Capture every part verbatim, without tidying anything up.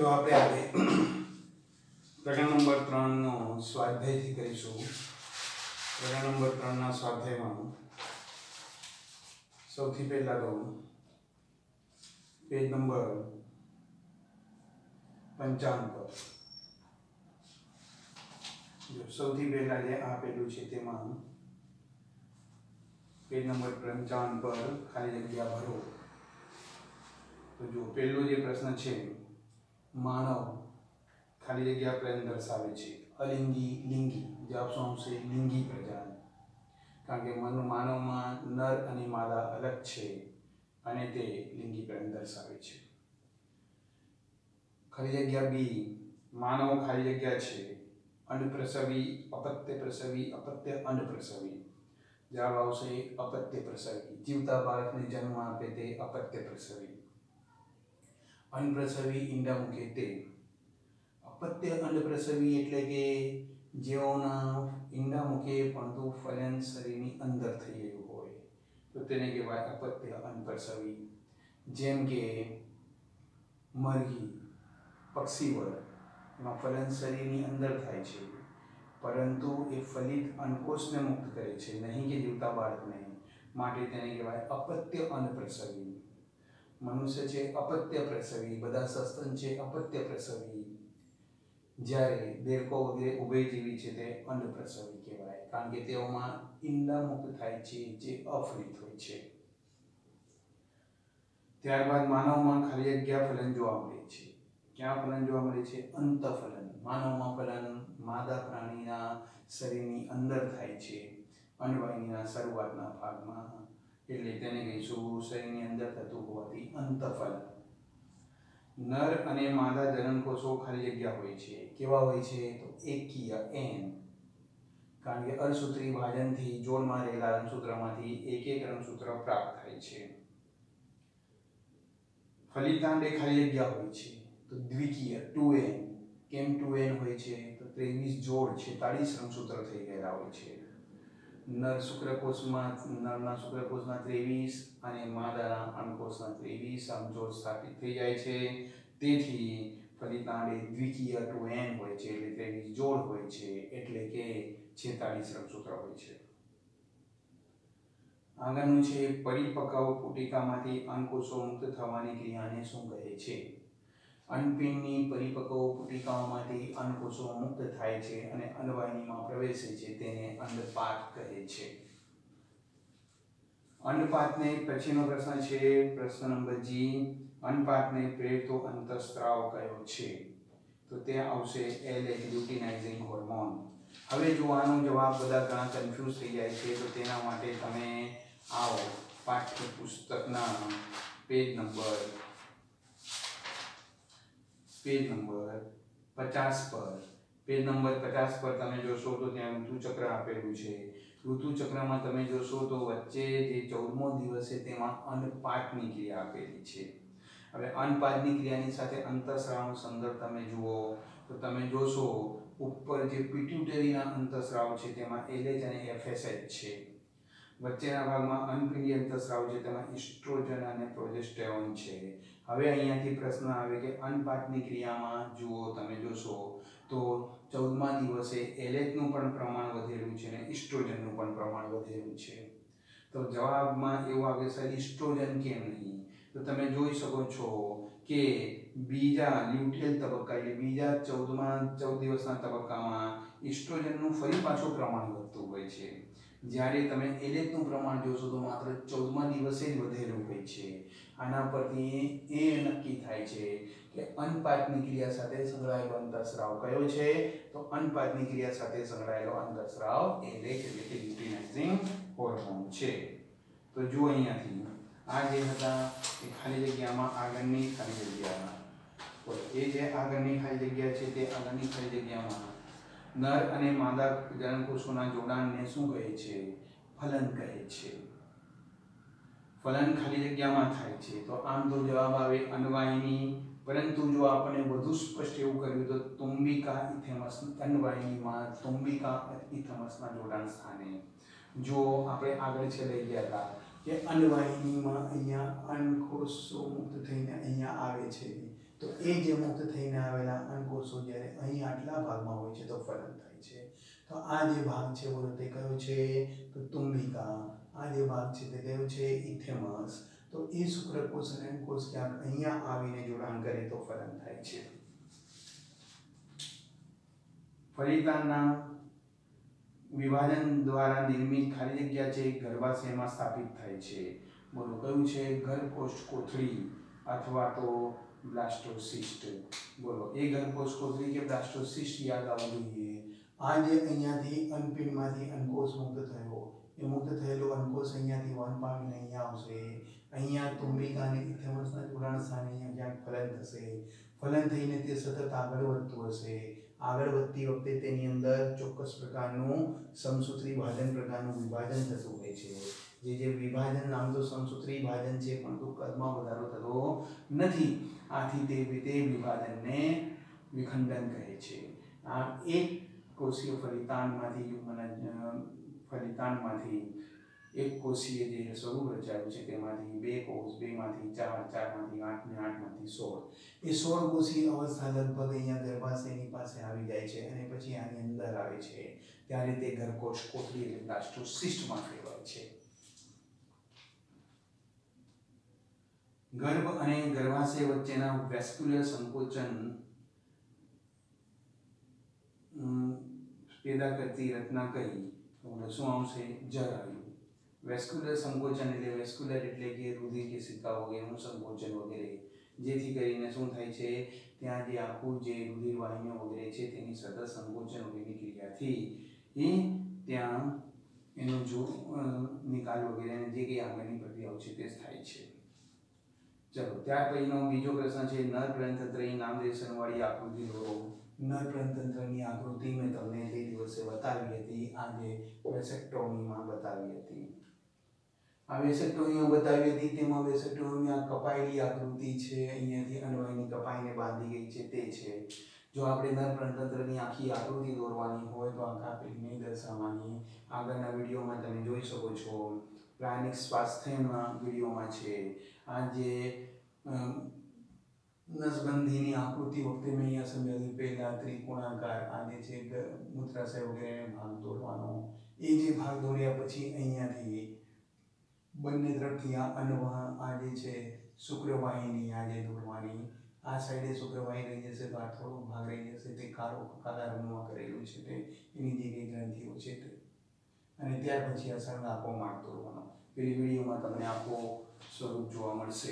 જો આપણે આજે પ્રકરણ નંબર ત્રણ નો સ્વાધ્યાયથી કરીશું. પ્રકરણ નંબર ત્રણ ના સ્વાધ્યાયમાં સૌથી પહેલા તો પેજ નંબર પંચાવન પર જો સૌથી પહેલા જે આપેલું છે તેમાં પેજ નંબર પંચાવન પર ખાલી જગ્યા ભરો. તો જો પહેલો જે પ્રશ્ન છે, માનવ ખાલી જગ્યા પ્રેમ દર્શાવે છે. અલિંગી લિંગી જવાબ શું આવશે? લિંગી પ્રજાતિ. કારણ કે મન માનવમાં નર અને માદા અલગ છે અને તે લિંગી પ્રેમ દર્શાવે છે. ખાલી જગ્યા બી, માનવ ખાલી જગ્યા છે અંડપ્રસવી, અપત્ય પ્રસવી, અપત્ય અંડપ્રસવી. જવાબ આવશે અપત્ય પ્રસવી. જીવતા બાળકને જન્મ આપે તે અપત્ય પ્રસવી. અંડપ્રસવી ઈંડા મૂકે તે. અપત્ય અંડપ્રસવી એટલે કે જેઓના ઈંડા મૂકે પરંતુ ફલન શરીરની અંદર થઈ ગયું હોય તો તેને કહેવાય અપત્ય અંડપ્રસવી. જેમ કે મરઘી, પક્ષીવર, એમાં ફલન શરીરની અંદર થાય છે પરંતુ એ ફલિત અંડકોષને મુક્ત કરે છે, નહીં કે જીવતા બાળકને. માટે તેને કહેવાય અપત્ય અંડપ્રસવી. મનુષ્ય છે અપત્ય પ્રસવી, બધા સસ્તન છે અપત્ય પ્રસવી. જ્યારે દેડકો વગેરે ઉભયજીવી છે તે અંડપ્રસવી કહેવાય, કારણ કે તેઓમાં ઈંડા મુક્ત થાય છે જે અફલિત હોય છે. ત્યારબાદ માનવમાં ખાલી જગ્યા ફલન જોવા મળે છે. ક્યાં ફલન જોવા મળે છે? અંતઃફલન. માનવમાં ફલન માદા પ્રાણીના શરીરની અંદર થાય છે, અંડવાહિનીના શરૂઆતના ભાગમાં, એટલે તેને કહીશું શરીરની અંદર થતું હોવાથી અંતઃફલન. નર અને માદા જનનકોષો ખાલી જગ્યા હોય છે. કેવા હોય છે? તો એકકીય એન. કારણ કે અર્ધસૂત્રી વિભાજનથી જોડમાં રહેલા રંગસૂત્રમાંથી એક એક રંગસૂત્ર પ્રાપ્ત થાય છે. ફલિતાંડ એ ખાલી જગ્યા હોય છે તો દ્વિકીય ટુ એન. કેમ ટુ એન હોય છે? તો ત્રેવીસ જોડ છેતાળીસ રંગસૂત્ર થઈ ગયેલા હોય છે. નર શુક્રકોષમાં નરના શુક્રકોષના ત્રેવીસ અને માદાના અંડકોષના ત્રેવીસ સમજોડ સ્થાપિત થઈ જાય છે. તેથી ફલિતાંડ એ દ્વિકીય ટુ એન હોય છે, એટલે ત્રેવીસ જોડ હોય છે, એટલે કે છેતાળીસ રંગસૂત્ર હોય છે. આગળનું છે પરિપક્વ પુટિકામાંથી અંડકોષો મુક્ત થવાની ક્રિયાને શું કહે છે? અંડપિંડની પરિપક્વ પુટિકાઓમાંથી અંડકોષો મુક્ત થાય છે અને અંડવાહિનીમાં પ્રવેશે છે, તેને અંડપાત કહે છે. અંડપાતને પછીનો પ્રશ્ન છે પ્રશ્ન નંબર જી. અંડપાતને પ્રેરતો અંતઃસ્ત્રાવ કયો છે? તો તે આવશે એલએચ લ્યુટિનાઇઝિંગ હોર્મોન. હવે જો આનો જવાબ બધા ઘણા કન્ફ્યુઝ થઈ જાય છે તો તેના માટે તમે આવો પાઠ્યપુસ્તકના પેજ નંબર પેજ નંબર પચાસ પર પેજ નંબર પચાસ પર તમે જોશો તો ત્યાં ઋતુચક્ર આપેલું છે. ઋતુચક્રમાં તમે જોશો તો વચ્ચે જે ચૌદમો દિવસ છે તેમાં અંડપાતની ક્રિયા આપેલી છે. હવે અંડપાતની ક્રિયાની સાથે અંતઃસ્રાવનો સંદર્ભ તમે જુઓ તો તમે જોશો ઉપર જે પિટ્યુટરીના અંતઃસ્રાવ છે તેમાં એલએચ અને એફએસએચ છે. વચ્ચેના ભાગમાં અનપિંડી અંતઃસ્રાવ છે તેમાં ઇસ્ટ્રોજન અને પ્રોજેસ્ટેરોન છે. હવે અહીંયાથી પ્રશ્ન આવે કે અંડપાતની ક્રિયામાં જુઓ તમે જોશો તો ચૌદમા દિવસે એલએચનું પણ પ્રમાણ વધેલું છે અને ઇસ્ટ્રોજનનું પણ પ્રમાણ વધેલું છે. તો જવાબમાં એવું આવે છે ઇસ્ટ્રોજન કેમ નહીં? તો તમે જોઈ શકો છો કે બીજા લ્યુટિયલ તબક્કા એટલે બીજા ચૌદમા ચૌદ દિવસના તબક્કામાં ઇસ્ટ્રોજનનું ફરી પાછું પ્રમાણ વધતું હોય છે, જ્યારે તમે એલએચનું પ્રમાણ જોશો તો માત્ર ચૌદમા દિવસે જ વધેલું હોય છે. આના પરથી એ નક્કી થાય છે કે અંડપાતની ક્રિયા સાથે સંકળાયેલો અંતઃસ્રાવ કયો છે? તો અંડપાતની ક્રિયા સાથે સંકળાયેલો અંતઃસ્રાવ એલએચ એટલે કે લ્યુટિનાઇઝિંગ હોર્મોન છે. તો જુઓ અહીંયાથી આ જે હતા એ ખાલી જગ્યામાં આગળની ખાલી જગ્યા, એ જે આગળની ખાલી જગ્યા છે તે આગળની ખાલી જગ્યામાં નર અને માદા જનનકોષોના જોડાણને શું કહે છે? ફલન કહે છે. ફલન ખાલી જગ્યામાં થાય છે તો આમ તો જવાબ આવે અંડવાહિની, પરંતુ જો આપણે વધુ સ્પષ્ટ એવું કર્યું તો તુંબિકા ઇથેમસ અંડવાહિનીમાં તુંબિકા ઇથેમસના જોડાણ સ્થાને. જો આપણે આગળ છે લઈ ગયા હતા કે અંડવાહિનીમાં અહીંયા અંડકોષો મુક્ત થઈને અહીંયા આવે છે तो ए जे मुक्त थईने आवेला अंडकोषो જ્યારે અહીં આટલા ભાગમાં હોય છે તો ફલન થાય છે। તો આ જે ભાગ છે બોલો તે કયો છે તો તુંબિકા। આ જે ભાગ છે તે કયો છે ઇથેમસ। તો એ શુક્રકોષ અને અંડકોષ ક્યાંક અહીંયા આવીને જોડાણ કરે તો ફલન થાય છે। ફલિતાંડના વિભાજન દ્વારા નિર્મિત ખાલી જગ્યા છે ગર્ભાશયમાં સ્થાપિત થાય છે। બોલો કયું છે ગર્ભકોષ કોથળી અથવા તો બ્લાસ્ટોસિસ્ટ। બોલો એ ગર્ભકોષ કોથળી કે બ્લાસ્ટોસિસ્ટ યાદ આવવું જોઈએ। આ જે અહીંયાથી અનપિંડમાંથી અંડકોષ મુક્ત થયો એ મુક્ત થયેલો અંડકોષ અહીંયાથી વહન પામીને અહીંયા આવશે। અહીંયા તુંબિકા અને ઇથેમસના જોડાણ સ્થાને અહીંયા ક્યાંક ફલન થશે। ફલન થઈને તે સતત આગળ વધતું હશે। આગળ વધતી વખતે તેની અંદર ચોક્કસ પ્રકારનું સમસૂત્રી ભાજન પ્રકારનું વિભાજન થતું હોય છે। જે જે વિભાજન નામ તો સમસૂત્રી ભાજન છે પરંતુ કદમાં વધારો થતો નથી। આથી તે તે વિભાજનને વિખંડન કહે છે। આ એક કોષીય ફલિતાંડમાંથી ફલિતાંડમાંથી એક કોષીય જે સ્વરૂપ રચાયું છે તેમાંથી બે કોષ બેમાંથી ચાર ચારમાંથી આઠ ને આઠમાંથી સોળ એ સોળ કોષીય અવસ્થા લગભગ અહીંયા ગર્ભાશયની પાસે આવી જાય છે અને પછી આની અંદર આવે છે ત્યારે તે ગર્ભકોષ કોથળી એટલે બ્લાસ્ટોસિસ્ટમાં ફેરવાય છે। ગર્ભ અને ગર્ભાશય વચ્ચેના વેસ્ક્યુલર સંકોચન પેદા કરતી રચના કઈ તો શું આવશે જરાયુ। વેસ્ક્યુલર સંકોચન એટલે વેસ્ક્યુલર એટલે કે રુધિર કેશિકા વગેરેનું સંકોચન વગેરે જેથી કરીને શું થાય છે ત્યાં જે આખું જે રુધિર વાહિનીઓ વગેરે છે તેની સતત સંકોચન વગેરેની ક્રિયાથી એ ત્યાં એનો જો નિકાલ વગેરે જે કંઈ આગળની પ્રક્રિયાઓ છે તે થાય છે। ચલો ત્યાર પછીનો બીજો પ્રશ્ન છે નર પ્રજનનતંત્રની નામનિર્દેશનવાળી આકૃતિ દોરો। નર પ્રજનનતંત્રની આકૃતિ મેં તમને તે દિવસે બતાવી હતી આજે વેસેક્ટોમીમાં બતાવી હતી। આ વેસેક્ટોમીમાં બતાવી હતી તેમાં વેસેક્ટોમી આ કપાયેલી આકૃતિ છે અહીંયાથી અન્વયની કપાઈને બાંધી ગઈ છે તે છે। જો આપણે નર પ્રજનનતંત્રની આખી આકૃતિ દોરવાની હોય તો આ કાપી નહીં દર્શાવવાની। આગળના વિડીયોમાં તમે જોઈ શકો છો પ્રાણિક સ્વાસ્થ્યના વિડીયોમાં છે। આ જે નસબંધીની આકૃતિ વખતે મેં અહીંયા સમજાવ્યું પહેલા ત્રિકોણાકાર આ જે છે મૂત્રાશય વગેરે ભાગ દોરવાનો એ જે ભાગ દોર્યા પછી અહીંયાથી બંને તરફથી આ અન્વહ આ જે છે શુક્રવાહિની આ જે દોરવાની આ સાઈડે શુક્રવાહિની રહી જશે તો આ થોડો ભાગ રહી જશે તે કાળો કાળા રંગમાં કરેલું છે તે એની જે કંઈ ગ્રંથિઓ છે તે અને ત્યાર પછી આ સળંગાપો માર્ગ દોરવાનો। પેલી વિડીયોમાં તમને આખો સ્વરૂપ જોવા મળશે।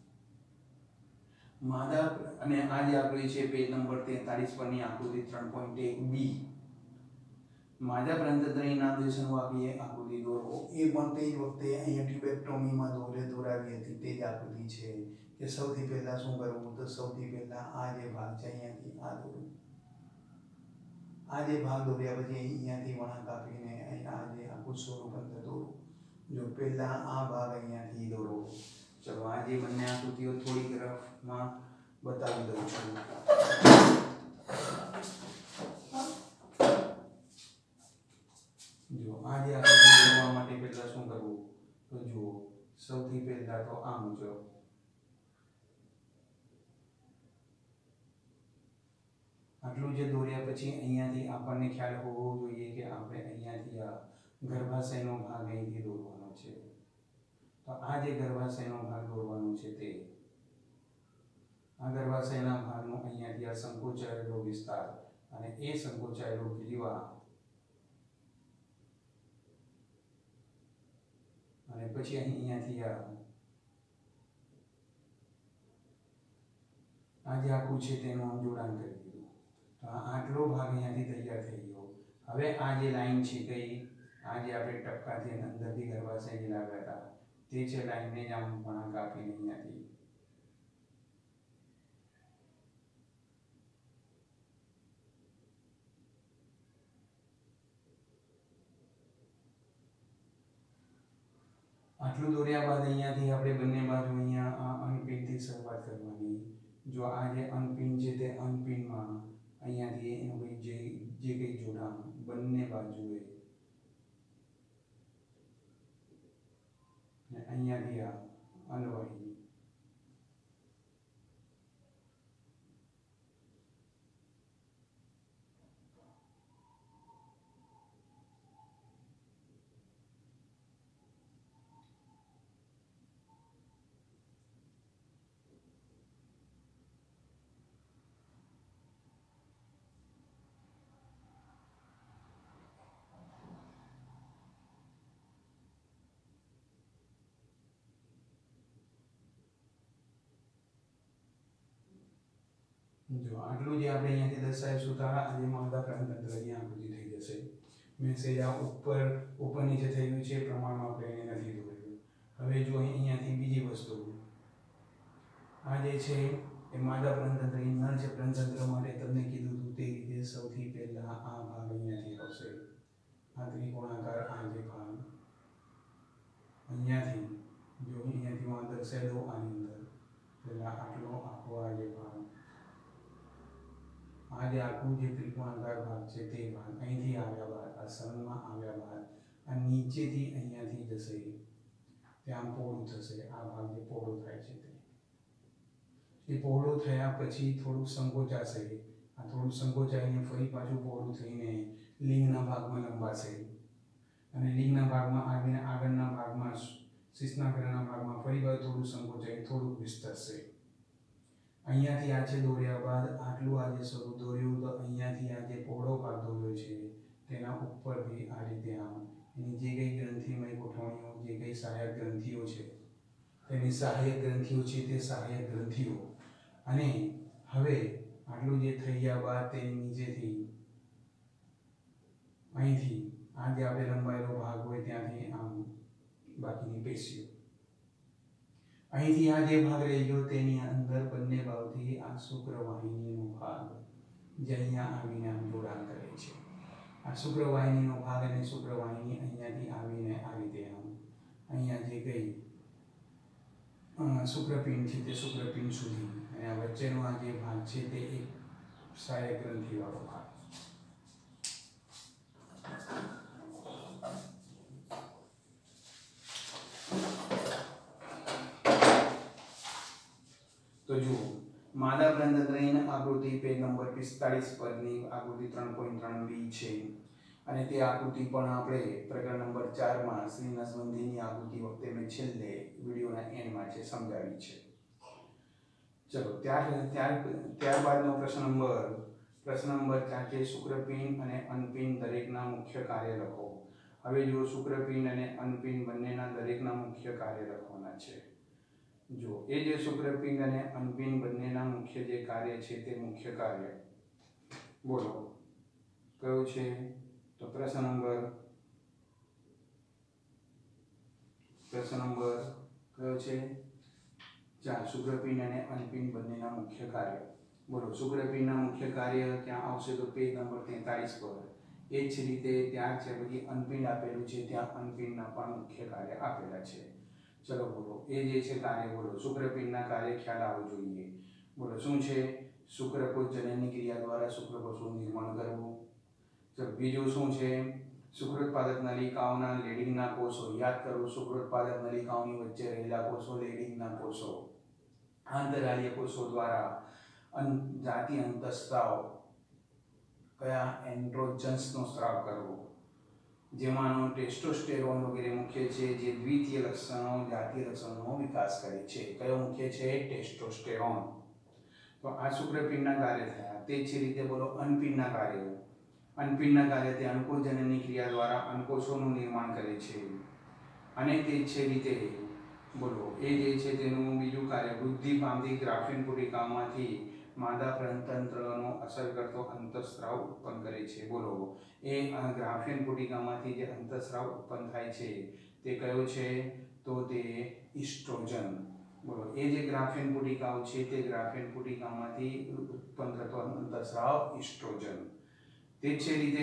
માદા અને આ જે આકૃતિ છે પેજ નંબર તેતાલીસ પરની આકૃતિ ત્રણ પોઈન્ટ એક બી માદા પ્રજનનતંત્રની નામનિર્દેશનવાળી આકૃતિ દોરો। એ પણ તે જ વખતે અહીંયા ટ્યુબેક્ટોમીમાં દોરે દોરાવી હતી તે જ આકૃતિ છે કે સૌથી પહેલાં શું કરવું તો સૌથી પહેલાં આ જે ભાગ છે અહીંયાથી આ દોરવું। આ જે ભાગ દોર્યા પછી અહીંયાથી વળાંક આપીને અહીંયા આ જે આખું સ્વરૂપ અંદર દોરો। જો પહેલાં આ ભાગ અહીંયાથી દોરો। ચલો આ જે બંને આકૃતિઓ થોડીક રફમાં બતાવી દઉં છું। જો આ જે આકૃતિ દોરવા માટે પહેલાં શું કરવું તો જુઓ સૌથી પહેલાં તો આ મુજબ આટલું જે દોર્યા પછી અહીંયાથી આપણને ખ્યાલ હોવો જોઈએ કે આપણે અહીંયાથી આ ગર્ભાશયનો ભાગ અહીંથી દોરવાનો છે। તો આ જે ગર્ભાશયનો ભાગ દોરવાનો છે તે આ ગર્ભાશયના ભાગનો અહીંયાથી આ સંકોચાયેલો વિસ્તાર અને એ સંકોચાયેલો ગ્રીવા અને પછી અહીંયાથી આ આ જે આખું છે તેનું જોડાણ કરી દીધું। તો આ આટલો ભાગ અહીંયાથી તૈયાર થઈ ગયો। હવે આ જે લાઈન છે કઈ આ જે આપણે ટપકાથી અંદરથી ગર્ભાશયની લાગ્યા હતા તે છે લાઈનને જ આમ વળાંક આપીને અહીંયાથી આટલું દોર્યા બાદ અહીંયાથી આપણે બંને બાજુ અહીંયા આ અનપિનથી શરૂઆત કરવાની। જો આ જે અનપિન છે તે અનપિનમાં અહીંયાથી એનું કંઈ જે જે કંઈ જોડાણ બંને બાજુએ ને અહીંયાથી આ અનવાહિની જો આટલું જે આપણે અહીંયાથી દર્શાવીશું તો આ જે માદા પ્રાણતંત્રની આકૃતિ થઈ જશે. મીન્સ એ આ ઉપર ઉપર નીચે થઈ ગયું છે પ્રમાણમાં આપણે એને નથી દોર્યું. હવે જો અહીંયાથી બીજી વસ્તુ, આ જે છે એ માદા પ્રાણતંત્ર નર છે. પ્રાણતંત્ર માટે તમને કીધું હતું તે રીતે સૌથી પહેલા આ ભાગ અહીંયાથી આવશે. આ ત્રિકોણાકાર આ જે ભાગ અહીંયાથી, જો અહીંયાથી હું દર્શાવી દઉં આની અંદર પહેલા આટલો આખો આ જે ભાગ, આ જે આખું જે ત્રિકોણાકાર ભાગ છે તે ભાગ અહીંથી આવ્યા બાદ આ સંઘમાં આવ્યા બાદ આ નીચેથી અહીંયાથી જશે ત્યાં પહોળું થશે. આ ભાગ જે પહોળો થાય છે તે એ પહોળો થયા પછી થોડું સંકોચાશે. આ થોડું સંકોચાઈને ફરી પાછું પહોળું થઈને લિંગના ભાગમાં લંબાશે અને લિંગના ભાગમાં આવીને આગળના ભાગમાં શિશ્નાગ્રના ભાગમાં ફરી વાર થોડું સંકોચાઈ થોડુંક વિસ્તરશે. અહીંયાથી આ છે દોર્યા બાદ આટલું આજે શરૂ દોર્યું તો અહીંયાથી આ જે પહોળો ભાગ દોર્યો છે તેના ઉપરથી આ રીતે આમ એની જે કંઈ ગ્રંથિમય ગોઠવણીઓ, જે કંઈ સહાયક ગ્રંથિઓ છે તેની સહાયક ગ્રંથિઓ છે તે સહાયક ગ્રંથિઓ, અને હવે આટલું જે થઈ ગયા બાદ તેની નીચેથી અહીંથી આ જે આપણે લંબાયેલો ભાગ હોય ત્યાંથી આમ બાકીની પેશીઓ, અહીંથી આ જે ભાગ રહી ગયો તેની અંદર બંને બાજુથી આ શુક્રવાહિનીનો ભાગ જે અહીંયા આવીને આમ જોડાણ કરે છે. આ શુક્રવાહિનીનો ભાગ અને શુક્રવાહિની અહીંયાથી આવીને આ રીતે આમ અહીંયા જે કંઈ શુક્રપિંડ છે તે શુક્રપિંડ સુધી, અને આ વચ્ચેનો આ જે ભાગ છે તે એક સહાયક ગ્રંથિવાળો ભાગ. તો જુઓ, માદા પ્રાણતંત્રની આકૃતિ પેજ નંબર પિસ્તાળીસ પરની આકૃતિ ત્રણ પોઈન્ટ ત્રણ બી છે, અને તે આકૃતિ પણ આપણે પ્રકરણ નંબર ચારમાં શ્રી નસબંધીની આકૃતિ વખતે મેં છેલ્લે વિડીયોના એન્ડમાં છે સમજાવી છે. ચલો ત્યાર ત્યાર ત્યારબાદનો પ્રશ્ન નંબર પ્રશ્ન નંબર ચાર છે શુક્રપિંડ અને અનપિંડ દરેકના મુખ્ય કાર્ય લખો. હવે જો શુક્રપિંડ અને અનપિંડ બંનેના દરેકના મુખ્ય કાર્ય લખવાના છે. જો એ જે શુક્રપિંડ અને અનપિંડ બંનેના મુખ્ય જે કાર્ય છે તે મુખ્ય કાર્ય બોલો કયું છે? તો પ્રશ્ન નંબર પ્રશ્ન નંબર કયો છે? ચાર. શુક્રપિંડ અને અનપિંડ બંનેના મુખ્ય કાર્ય બોલો. શુક્રપિંડના મુખ્ય કાર્ય ક્યાં આવશે? તો પેજ નંબર તેતાળીસ પર. એ જ રીતે ત્યાં છે પછી અનપિંડ આપેલું છે, ત્યાં અનપિંડના પણ મુખ્ય કાર્ય આપેલા છે. ચલો બોલો, એ જે છે કાર્ય બોલો. શુક્રપિંડના કાર્ય ખ્યાલ આવવો જોઈએ. બોલો શું છે? શુક્રકોષ જનનની ક્રિયા દ્વારા શુક્રકોષનું નિર્માણ કરવું. ચલો બીજું શું છે? શુક્રોત્પાદક નલિકાઓના લેડિંગના કોષો. યાદ કરો, શુક્રોત્પાદક નલિકાઓની વચ્ચે રહેલા કોષો લેડિંગના કોષો. આંતરાલીય કોષો દ્વારા જાતિ અંતઃસ્ત્રાવ કયા એન્ડ્રોજન્સનો સ્ત્રાવ કરવો, જેમાંનો ટેસ્ટોસ્ટેરોન વગેરે મુખ્ય છે, જે દ્વિતીય લક્ષણો જાતીય લક્ષણોનો વિકાસ કરે છે. કયો મુખ્ય છે? ટેસ્ટોસ્ટેરોન. તો આ શુક્રપિંડના કાર્ય થયા. તે જ રીતે બોલો અનપિંડના કાર્યો. અનપિંડના કાર્ય તે અંકોજનનની ક્રિયા દ્વારા અંકોષોનું નિર્માણ કરે છે, અને તે જ રીતે બોલો એ જે છે તેનું બીજું કાર્ય વૃદ્ધિ પામતી ગ્રાફિન પુટિકામાંથી માદા પ્રાણતંત્રનો અસર કરતો અંતઃસ્ત્રાવ ઉત્પન્ન કરે છે. બોલો એ ગ્રાફિન પુટિકામાંથી જે અંતઃસ્ત્રાવ ઉત્પન્ન થાય છે તે કયો છે? તો તે ઇસ્ટ્રોજન. બોલો એ જે ગ્રાફિન પુટિકાઓ છે તે ગ્રાફિન પુટિકામાંથી ઉત્પન્ન થતો અંતઃસ્રાવ ઇસ્ટ્રોજન. તે જ રીતે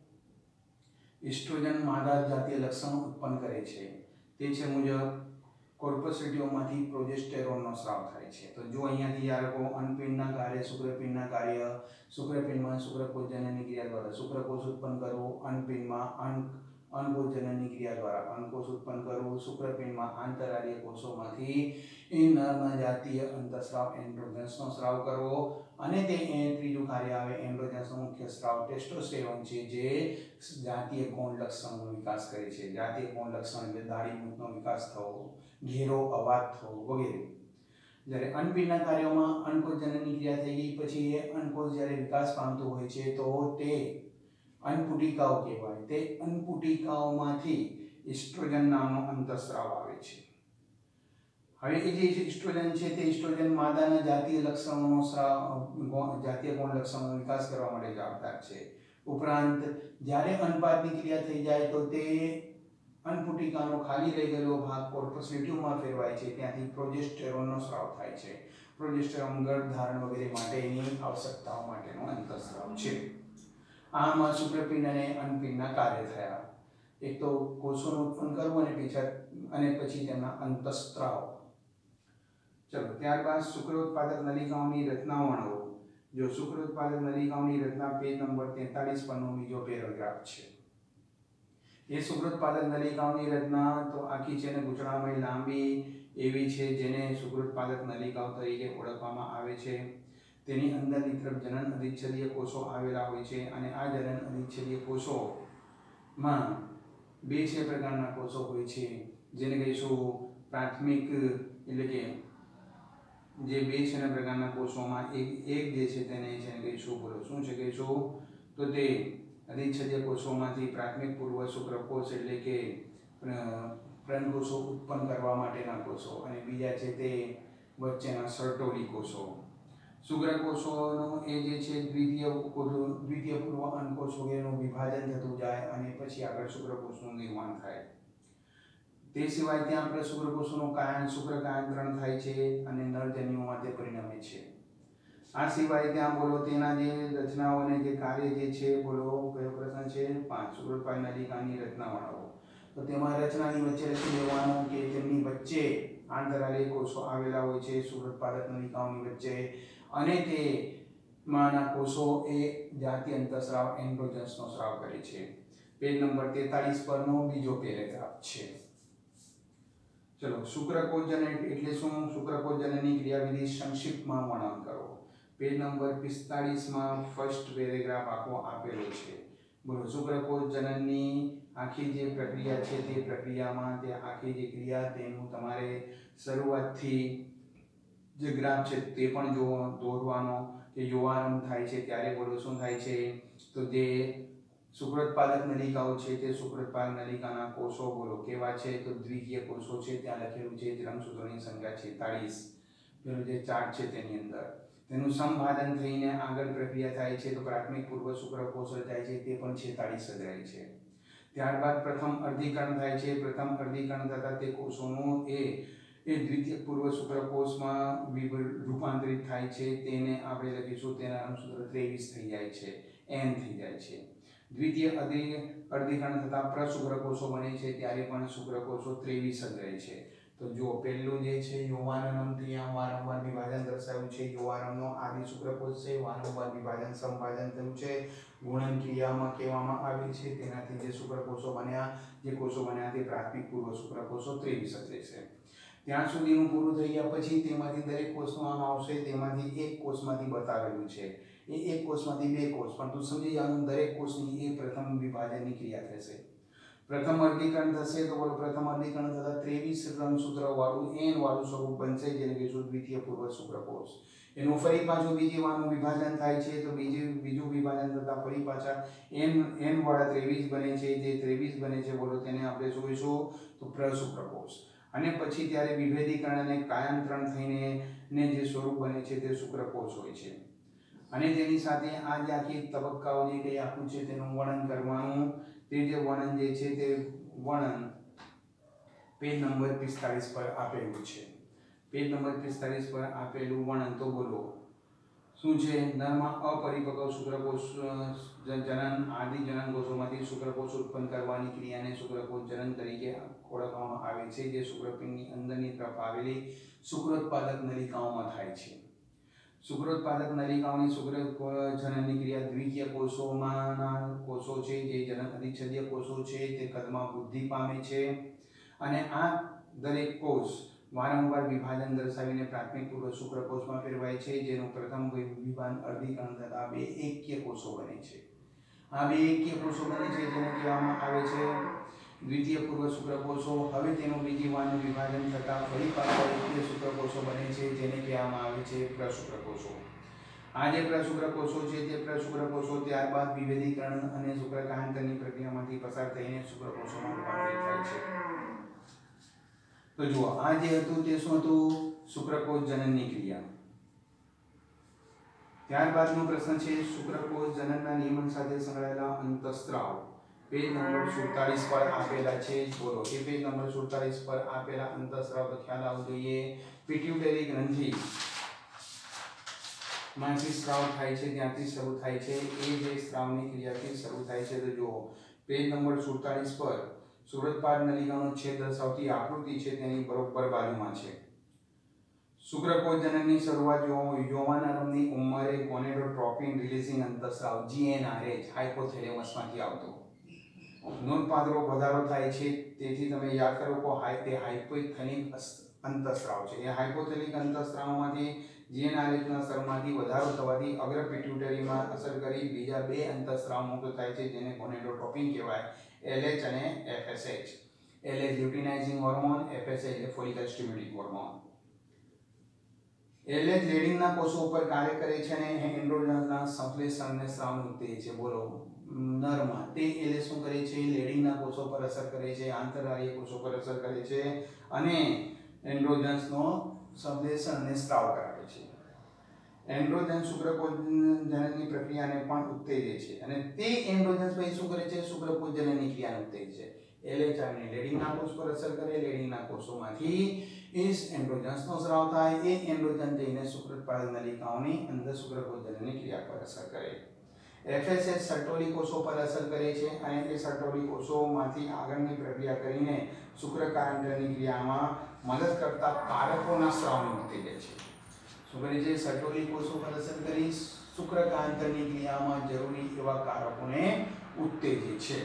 ઇસ્ટ્રોજન માદા જાતીય લક્ષણો ઉત્પન્ન કરે છે. તે છે મુજબ કોર્પોસિટીઓમાંથી પ્રોજેસ્ટેરોનનો સ્રાવ થાય છે. તો જો અહીંયાથી યાદ રાખો, અનપિંડના કાર્ય શુક્રપિંડના કાર્ય શુક્રપિંડમાં શુક્રકોષ જનનની ક્રિયા દ્વારા શુક્રકોષ ઉત્પન્ન કરવો, અનપિંડમાં અન અનકોષ જનનની ક્રિયા દ્વારા અંકોષ ઉત્પન્ન કરવું, શુક્રપિંડમાં આંતરાલીય કોષોમાંથી નરના જાતીય અંતઃસ્રાવ એન્ડ્રોજન્સનો સ્રાવ કરવો, અને તે ત્રીજું કાર્ય આવે એન્ડ્રોજન્સનો મુખ્ય સ્રાવ ટેસ્ટોસ્ટેરોન છે, જે જાતીય ગૌણ લક્ષણોનો વિકાસ કરે છે. જાતીય ગૌણ લક્ષણ એટલે દાઢી મૂછનો વિકાસ થવો, ઘેરો અવાજ થવો વગેરે. જ્યારે અનપિંડના કાર્યોમાં અંકોષ જનનની ક્રિયા થઈ ગઈ પછી એ અંકોષ જ્યારે વિકાસ પામતું હોય છે તો તે અનપુટિકાઓ કહેવાય. તે અનપુટિકાઓમાંથી ઇસ્ટ્રોજન નામનો અંતઃસ્રાવ આવે છે. હવે એ જે ઇસ્ટ્રોજન છે તે ઇસ્ટ્રોજન માદાના જાતીય લક્ષણોનો સ્રાવ જાતીય ગુણ લક્ષણોનો વિકાસ કરવા માટે જવાબદાર છે. ઉપરાંત જ્યારે અનુપાતની ક્રિયા થઈ જાય તો તે અન્નપુટિકાનો ખાલી રહી ગયેલો ભાગ કોર્પસ લ્યુટિયમમાં ફેરવાય છે. ત્યાંથી પ્રોજેસ્ટેરોનનો સ્રાવ થાય છે. પ્રોજેસ્ટેરોન ગર્ભધારણ વગેરે માટેની આવશ્યકતાઓ માટેનો અંતઃસ્રાવ છે. આમાં શુક્રપિંડ અને અન્નપિંડના કાર્ય થયા. એક તો કોષોનું ઉત્પન્ન કરવું અને પછી અને પછી તેમના અંતઃસ્રાવ. ચલો ત્યારબાદ શુક્રોત્પાદક નલિકાઓની રચના વર્ણવો. જો શુક્રોત્પાદક નલિકાઓની રચના પેજ નંબર તેતાલીસ પરનો બીજો પેરેગ્રાફ છે. એ શુક્રોત્પાદક નલિકાઓની રચના તો આખી છે ને ગૂંચળામય લાંબી એવી છે જેને શુક્રોત્પાદક નલિકાઓ તરીકે ઓળખવામાં આવે છે. તેની અંદરની તરફ જનન અધિચ્છદીય કોષો આવેલા હોય છે અને આ જનન અધિચ્છદીય કોષોમાં બે છે પ્રકારના કોષો હોય છે જેને કહીશું પ્રાથમિક એટલે કે જે બે છે ને પ્રકારના કોષોમાં એક એક જે છે તેને છે ને કહીશું બોલો શું છે કહીશું તો તે અધિચ્છદીય કોષોમાંથી પ્રાથમિક પૂર્વ શુક્રકોષ એટલે કે પ્રાણકોષો ઉત્પન્ન કરવા માટેના કોષો અને બીજા છે તે વચ્ચેના સર્ટોલી કોષો. શુક્રકોષોનો એ જે છે દ્વિતીય દ્વિતીય પૂર્વ અંડકોષ વગેરેનું વિભાજન થતું જાય અને પછી આગળ શુક્રકોષનું નિર્માણ થાય. તે સિવાય ત્યાં આપણે શુક્રકોષોનું કાયન શુક્રકાયંત્રણ થાય છે અને નરજન્યુઓમાં તે પરિણમે છે. આ સિવાય ત્યાં બોલો તેના જે રચનાઓ અને જે કાર્ય જે છે બોલો કયો પ્રશ્ન છે પાંચ શુક્રોત્પાદક નલિકાની રચના વર્ણવો. તો તેમાં રચનાની વચ્ચે લખી દેવાનું કે તેમની વચ્ચે આંતરાલી કોષો આવેલા હોય છે શુક્રોત્પાદક નલિકાઓની વચ્ચે અને તે માના કોષો એ જાતીય અંતઃસ્રાવ એન્ડ્રોજન્સનો સ્રાવ કરે છે. પેજ નંબર તેતાલીસ પરનો બીજો પેરેગ્રાફ છે. ચલો શુક્રકોષજનન એટલે શું? શુક્રકોષજનનની ક્રિયાવિધિ સંક્ષિપ્તમાં વર્ણન કરો. પેજ નંબર પિસ્તાળીસ માં ફર્સ્ટ પેરેગ્રાફ આખો આપેલો છે. બોલો શુક્રકોષજનનની આખી જે પ્રક્રિયા છે તે પ્રક્રિયામાં તે આખી જે ક્રિયા તેનું તમારે શરૂઆતથી જે ગ્રાફ છે તે પણ જો દોરવાનો કે યુવારંભ થાય છે ત્યારે બોલો શું થાય છે તો જે શુક્રોત્પાદક નલિકાઓ છે તે શુક્રોત્પાદક નલિકાના કોષો બોલો કેવા છે તો દ્વિતીય કોષો છે. ત્યાં લખેલું છે રંગસૂત્રોની સંખ્યા છેતાળીસ પેલું જે ચાર્ટ છે તેની અંદર તેનું સંપાદન થઈને આગળ પ્રક્રિયા થાય છે તો પ્રાથમિક પૂર્વ શુક્રકોષ રચાય છે તે પણ છેતાળીસ જ રહે છે. ત્યારબાદ પ્રથમ અર્ધીકરણ થાય છે. પ્રથમ અર્ધીકરણ થતાં તે કોષોનું એ એ દ્વિતીય પૂર્વ શુક્રકોષમાં રૂપાંતરિત થાય છે. તેને આપણે લખીશું તેના રંગસૂત્ર ત્રેવીસ થઈ જાય છે એન થઈ જાય છે. દ્વિતીય અર્ધીકરણ થતાં પ્રશુક્રકોષો બને છે ત્યારે પણ શુક્રકોષો ત્રેવીસ જ રહે છે. તો જો પહેલું જે છે યુવાનમથી આ વારંવાર વિભાજન દર્શાવ્યું છે. યુવાનમનો આદિ શુક્રકોષ છે વારંવાર વિભાજન સંપાદન થયું છે ગુણન ક્રિયામાં કહેવામાં આવી છે તેનાથી જે શુક્રકોષો બન્યા જે કોષો બન્યા તે પ્રાથમિક પૂર્વ શુક્રકોષો ત્રેવીસ જ રહેશે. ત્યાં સુધીનું પૂરું થઈ ગયા પછી તેમાંથી દરેક કોષનું આમ આવશે તેમાંથી એક કોષમાંથી બતાવેલું છે એ એક કોષમાંથી બે કોષ પણ તું સમજી જવાનું દરેક કોષની એ પ્રથમ વિભાજનની ક્રિયા થશે. પ્રથમ અર્ધીકરણ થશે તો બોલો પ્રથમ અર્ધીકરણ થતાં ત્રેવીસ રંગસૂત્ર વાળું એન વાળું સ્વરૂપ બનશે જેને કહીશું દ્વિતીય પૂર્વ શુક્રકોષ. એનું ફરી પાછું બીજી વાનું વિભાજન થાય છે તો બીજું બીજું વિભાજન થતાં ફરી પાછા એન એન વાળા ત્રેવીસ બને છે. જે ત્રેવીસ બને છે બોલો તેને આપણે શું કહીશું તો પ્રશુક્રકોષ. અને પછી ત્યારે વિભેદીકરણ અને કાયાંતરણ થઈને ને જે સ્વરૂપ બને છે તે શુક્રકોષ હોય છે. અને તેની સાથે આ જે આખી તબક્કાઓ જે કંઈ આખું છે તેનું વર્ણન કરવાનું. તે જે વર્ણન જે છે તે વર્ણન પેજ નંબર પિસ્તાળીસ પર આપેલું છે. પેજ નંબર પિસ્તાળીસ પર આપેલું વર્ણન તો બોલો શું છે? નરમાં અપરિપક્વ શુક્રકોષ જનન આદિ જનન કોષોમાંથી શુક્રકોષ ઉત્પન્ન કરવાની ક્રિયાને શુક્રકોષ જનન તરીકે ઓળખવામાં આવે છે જે શુક્રપિંડની અંદરની તરફ આવેલી શુક્રોત્પાદક નલિકાઓમાં થાય છે. શુક્રોત્પાદક નલિકાઓની શુક્રજનનની ક્રિયા દ્વિતીય કોષોમાંના કોષો છે જે જનન અધિચ્છદીય કોષો છે તે કદમાં વૃદ્ધિ પામે છે અને આ દરેક કોષ વારંવાર વિભાજન દર્શાવીને પ્રાથમિક પૂર્વ શુક્રકોષમાં ફેરવાય છે જેનું પ્રથમ વિભાજન અર્ધીકરણ થતાં બે એકકીય કોષો બને છે. આ બે એકકીય કોષો બને છે જેને કહેવામાં આવે છે દ્વિતીય પૂર્વ શુક્રકોષો. હવે તેનું બીજી વાનું વિભાજન થતાં ફરી પાછા એકકીય શુક્રકોષો બને છે જેને કહેવામાં આવે છે પ્રશુક્રકોષો. આ જે પ્રશુક્રકોષો છે તે પ્રશુક્રકોષો ત્યારબાદ વિભેદીકરણ અને શુક્રકાયાંતરની પ્રક્રિયામાંથી પસાર થઈને શુક્રકોષોમાં રૂપાંતરિત થાય છે. તો જુઓ આ જે હતું તે શું હતું? શુક્રકોષ જનનની ક્રિયા. ત્યારબાદનો પ્રશ્ન છે શુક્રકોષ જનનના નિયમન સાથે સંકળાયેલા અંતઃસ્ત્રાવ. પેજ નંબર સુડતાલીસ પર આપેલા છે. બોલો એ પેજ નંબર સુડતાલીસ પર આપેલા અંતઃસ્ત્રાવ તો ખ્યાલ આવવો જોઈએ. પિટ્યુટરી ગ્રંથિ માંથી સ્ત્રાવ થાય છે, ત્યાંથી શરૂ થાય છે. એ જે સ્ત્રાવની ક્રિયાથી શરૂ થાય છે તો જુઓ પેજ નંબર સુડતાલીસ પર શુક્રપાદ નલિકાનો છેદ દર્શાવતી આકૃતિ છે તેની બરોબર બાજુમાં છે. શુક્રકોષ જનનની શરૂઆત યૌવનારંભની ઉંમરે ગોનેડોટ્રોપિન રિલીઝિંગ અંતઃસ્રાવ જીએનઆરએચ હાઇપોથેલેમસમાંથી આવતો નોંધપાત્ર વધારો થાય છે. તેથી તમે યાદ કરો કે હાઈ તે હાઇપોથેલિક અંતઃસ્રાવ છે. એ હાઇપોથેલિક અંતઃસ્રાવમાંથી જીએનઆરએચ ના સ્તરમાંથી વધારો થવાથી અગ્ર પિટ્યુટરીમાં અસર કરી બીજા બે અંતઃસ્રાવ મુક્ત થાય છે જેને ગોનેડોટ્રોપિન કહેવાય, એલએચ અને FSH. LH luteinizing hormone, FSH follicle stimulating hormone. LH લેડિંગના કોષો ઉપર કાર્ય કરે છે અને એન્ડ્રોજનના સંશ્લેષણને સ્રાવને ઉત્તેજે છે. બોલો નરમાં તે એલએચ શું કરે છે? લેડિંગના કોષો પર અસર કરે છે, આંતરહારીય કોષો પર અસર કરે છે અને એન્ડ્રોજન્સનો સંશ્લેષણ અને સ્ત્રાવ કરાવે છે. એન્ડ્રોજન શુક્રકોષ જનનની પ્રક્રિયાને પણ ઉત્તેજે છે અને તે એન્ડ્રોજન્સ પછી શું કરે છે? શુક્રકોષ જનનની ક્રિયાને ઉત્તેજે છે. એલએચ આવીને લેડિંગના કોષ પર અસર કરે, લેડિંગના કોષોમાંથી ઇસ એન્ડ્રોજન્સનો સ્રાવ થાય. એ એન્ડ્રોજન જઈને શુક્રપાદ નલિકાઓની અંદર શુક્રકોષ જનનની ક્રિયા પર અસર કરે. એફએસએચ સર્ટોલી કોષો પર અસર કરે છે અને એ સર્ટોલી કોષોમાંથી આગળની પ્રક્રિયા કરીને શુક્રકાંડની ક્રિયામાં મદદ કરતા કારકોના સ્રાવને ઉત્તેજે છે. શું કરે છે? સર્ટોલી કોષો પર અસર કરી શુક્રકાંડની ક્રિયામાં જરૂરી એવા કારકોને ઉત્તેજે છે.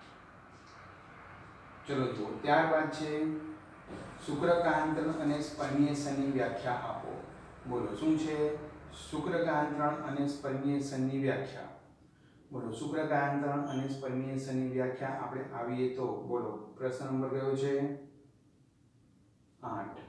ચલો જુઓ ત્યારબાદ છે શુક્રકાંતરણ અને સ્પર્મિયેશનની વ્યાખ્યા આપો. બોલો શું છે? શુક્રકાંતરણ અને સ્પર્મિયેશનની વ્યાખ્યા. બોલો શુક્રકાંતરણ અને સ્પર્મિયેશનની વ્યાખ્યા આપણે આવીએ તો બોલો પ્રશ્ન નંબર કયો છે? આઠ.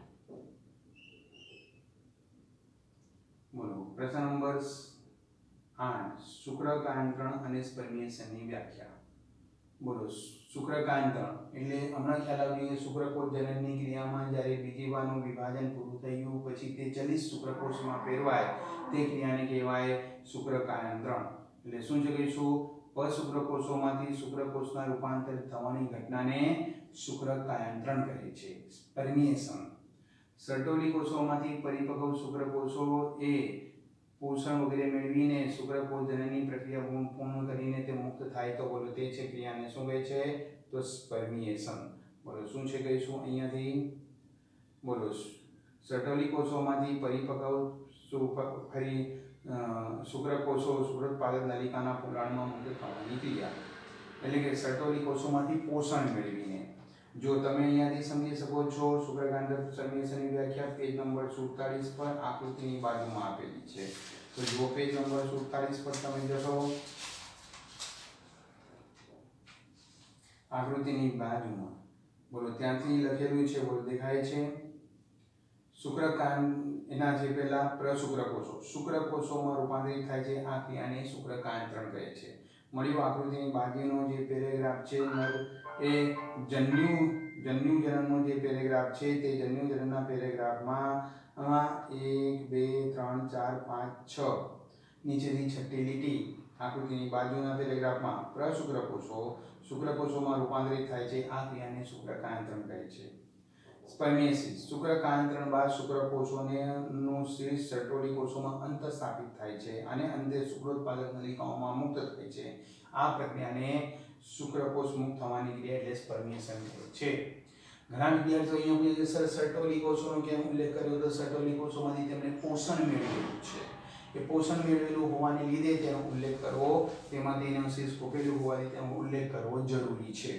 બોલો પ્રશ્ન નંબર આઠ શુક્રકાંતરણ અને સ્પર્મિયેશનની વ્યાખ્યા. બોલો શુક્રકાંતરણ એટલે હમણાં ખ્યાલ આવી જોઈએ શુક્રકોષ જનનની ક્રિયામાં જ્યારે બીજીવાનું વિભાજન પૂરું થયું પછી તે ચલિત શુક્રકોષમાં ફેરવાય તે ક્રિયાને કહેવાય શુક્રકાંતરણ. એટલે શું છે કહીશું? અશુક્રકોષોમાંથી શુક્રકોષના રૂપાંતરિત થવાની ઘટનાને શુક્રકાંતરણ કહે છે. સ્પર્મિયેશન સર્ટોલી કોષોમાંથી પરિપક્વ શુક્રકોષો એ પોષણ વગેરે મેળવીને શુક્રકોષ જનનની પ્રક્રિયા પૂર્ણ કરીને તે મુક્ત થાય તો બોલો તે છે ક્રિયાને શું કહે છે? તો સ્પર્મિયેશન. બોલો શું છે કહીશું અહીંયાથી? બોલો સર્ટોલી કોષોમાંથી પરિપક્વ ફરી શુક્રકોષો શુક્રોત્પાદક નલિકાના પોલાણમાં મુક્ત થવાની ક્રિયા. એટલે કે સર્ટોલી કોષોમાંથી પોષણ મેળવીને. જો તમે અહીંયાથી સમજી શકો છો શુક્રકાંતરણ સ્પર્મિયેશનની વ્યાખ્યા પેજ નંબર સુડતાલીસ પર આકૃતિની બાજુમાં આપેલી છે. તો જો પેજ નંબર સુડતાલીસ પર તમે જશો આકૃતિની બાજુમાં બોલો ત્યાંથી લખેલું છે. બોલો દેખાય છે શુક્રકાંડ એના જે પહેલા પ્રશુક્રકોષો શુક્રકોષોમાં રૂપાંતરિત થાય છે. આ ક્રિયાને શુક્રકાંતરણ કહે છે. મળ્યું આકૃતિની બાજુનો જે પેરેગ્રાફ છે એ જન્યુ જન્યુ જનનનો જે પેરેગ્રાફ છે તે જન્યુ જનનના પેરેગ્રાફમાં એક બે ત્રણ ચાર પાંચ છ નીચેની છઠ્ઠી લીટી આકૃતિની બાજુના પેરેગ્રાફમાં પ્રશુક્રકોષો શુક્રકોષોમાં રૂપાંતરિત થાય છે. આ ક્રિયાને શુક્રકાંતરણ કહે છે. સ્પર્મિયેસિસ શુક્રકાંતરણ બાદ શુક્રકોષોને નું શીર્ષ સર્ટોલી કોષોમાં અંતઃસ્થાપિત થાય છે અને અંતે શુક્રોત્પાદક નલિકાઓમાં મુક્ત થાય છે. આ પ્રક્રિયાને શુક્રકોષ મુક્ત થવાની ક્રિયા એટલે સ્પર્મિયેશન કહે છે. ઘણા વિદ્યાર્થીઓ અહીંયા પૂછે સર સર્ટોલી કોષોનો કેમ ઉલ્લેખ કર્યો? તો સર્ટોલી કોષોમાંથી તેમણે પોષણ મેળવેલું છે. એ પોષણ મેળવેલું હોવાને લીધે તેનો ઉલ્લેખ કરવો, તેમાંથી એનો શીર્ષ કોપેલું હોવાથી તેનો ઉલ્લેખ કરવો જરૂરી છે.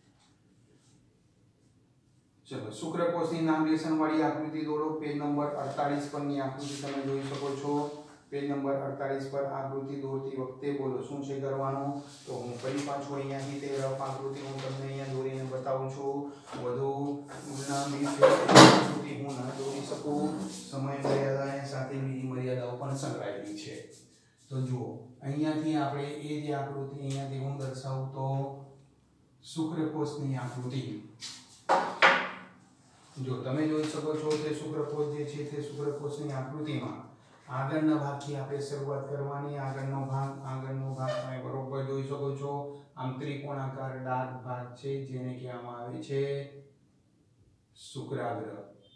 ચલો શુક્રકોષની નામલેશન વાળી આકૃતિ દોરો. પેજ નંબર અડતાલીસ પરની આકૃતિ તમે જોઈ શકો છો. પેજ નંબર અડતાલીસ પર આકૃતિ દોરતી વખતે બોલો શું છે કરવાનું? તો હું ફરી પાછું અહીંયાથી તે રફ આકૃતિ હું તમને અહીંયા દોરીને બતાવું છું. વધુ લાંબી આકૃતિ હું ના દોરી શકું. સમય મર્યાદા સાથે બીજી મર્યાદાઓ પણ સંકળાયેલી છે. તો જુઓ અહીંયાથી આપણે એ જે આકૃતિ અહીંયાથી હું દર્શાવું તો શુક્રકોષની આકૃતિ જો તમે જોઈ શકો છો કે શુક્રકોષ જે છે તે શુક્રકોષની આકૃતિમાં આગળના ભાગથી આપણે શરૂઆત કરવાની. આગળનો ભાગ આગળનો ભાગ તમે બરોબર જોઈ શકો છો. આમ ત્રિકોણાકાર ડાર્ક ભાગ છે જેને કહેવામાં આવે છે શુક્રાગ્ર.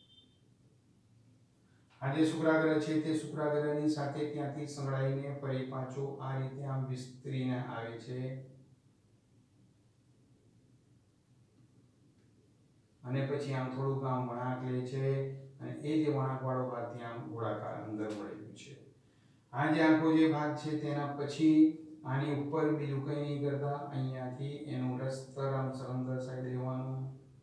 આ જે શુક્રાગ્ર છે તે શુક્રાગ્રની સાથે ત્યાંથી સંકળાઈને ફરી પાછો આ રીતે આમ વિસ્તરીને આવે છે અને પછી આમ થોડુંક આમ વળાંક લે છે અને એ જે વળાંકવાળો ભાગ ત્યાં ગોળાકાર અંદર વળેલું છે. આ જે આખો જે ભાગ છે તેના પછી આની ઉપર બીજું કંઈ નહીં કરતા અહીંયાથી એનું રસ્તર આમ સરમ દર્શાવી દેવાનું.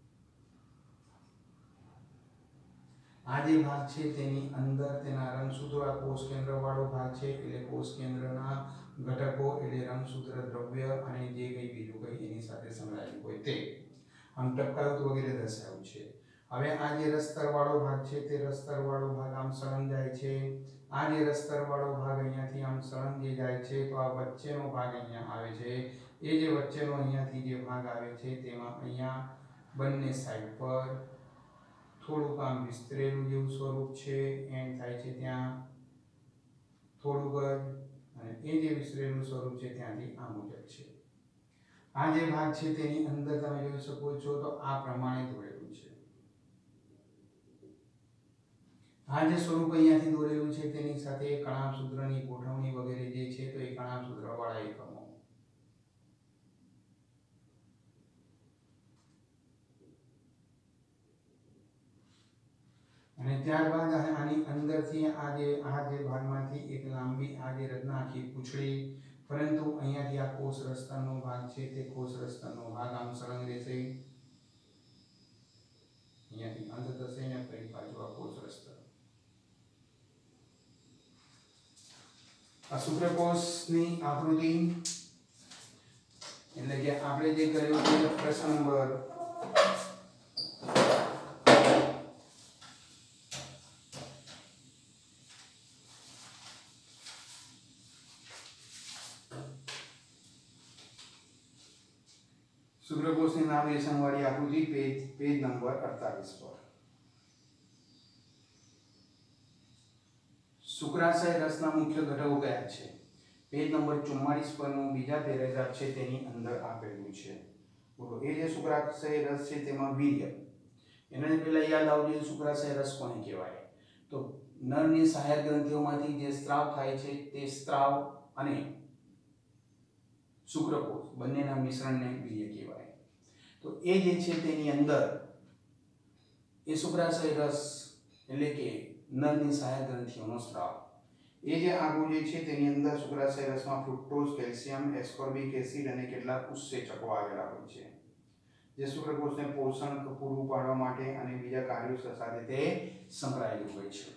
આ જે ભાગ છે તેની અંદર તેના રંગસૂત્રો આ કોષ કેન્દ્ર વાળો ભાગ છે એટલે કોષ કેન્દ્રના ઘટકો એટલે રંગસૂત્ર દ્રવ્ય અને જે કંઈ બીજું કંઈ એની સાથે સંકળાયેલું હોય તે આમ ટપકાયુક્ત વગેરે દર્શાવ્યું છે. હવે આ જે રસ્તર વાળો ભાગ છે તે રસ્તર વાળો ભાગ આમ સળંગ જાય છે. આ જે રસ્તર વાળો ભાગ અહીંયાથી આમ સળંગ જે જાય છે તો આ વચ્ચેનો ભાગ અહીંયા આવે છે. એ જે વચ્ચેનો અહીંયાથી જે ભાગ આવે છે તેમાં અહીંયા બંને સાઈડ પર થોડુંક આમ વિસ્તરેલું જેવું સ્વરૂપ છે એમ થાય છે ત્યાં થોડુંક જ અને એ જે વિસ્તરેલું સ્વરૂપ છે ત્યાંથી આ મુજબ છે. આ જે ભાગ છે તેની અંદર તમે જોઈ શકો છો તો આ પ્રમાણે દોરેલું છે. આ જે સ્વરૂપ અહીંયાથી દોરેલું છે તેની સાથે કણાભ સૂત્રની ગોઠવણી વગેરે જે છે તો એ કણાભ સૂત્ર વાળા એકમો. અને ત્યારબાદ આની અંદરથી આ જે આ જે ભાગમાંથી એક લાંબી આ જે રચના આખી પૂંછડી પરંતુ અહીંયાથી આ કોષ રસ્તરનો ભાગ છે તે કોષ રસ્તરનો ભાગ આમ સળંગ રહેશે. અહીંયાથી અંત થશે ને ફરી પાછું આ કોષ રસ્તર. આ શુક્રકોષની આકૃતિ એટલે કે આપણે જે કર્યું છે પ્રશ્ન નંબર શુક્રકોષની નાવિગેશન વાળી આકૃતિ પેજ પેજ નંબર અડતાલીસ પર. શુક્રાશય રસના મુખ્ય ઘટકો કયા છે? પેજ નંબર ચુમ્માળીસ પરનું બીજા પેરેગ્રાફ છે તેની અંદર આપેલું છે. બોલો એ જે શુક્રાશય રસ છે તેમાં વીર્ય. એને પહેલા યાદ આવજો શુક્રાશય રસ કોને કહેવાય? તો નરની સહાયક ગ્રંથિઓમાંથી જે સ્ત્રાવ થાય છે તે સ્ત્રાવ અને શુક્રકોષ બંનેના મિશ્રણને વીર્ય કહેવાય. તો એ જે છે તેની અંદર એ શુક્રાશય રસ એટલે કે નરની સહાયક ગ્રંથિઓનો સ્ત્રાવ. એ જે આગળ જે છે તેની અંદર શુક્રાશય રસમાં ફ્રુક્ટોઝ, કેલ્શિયમ, એસ્કોર્બિક એસિડ અને કેટલાક ઉત્સેચકો આવેલા હોય છે જે શુક્રકોષને પોષણ પૂરું પાડવા માટે અને બીજા કાર્યો સાથે તે સંકળાયેલું હોય છે.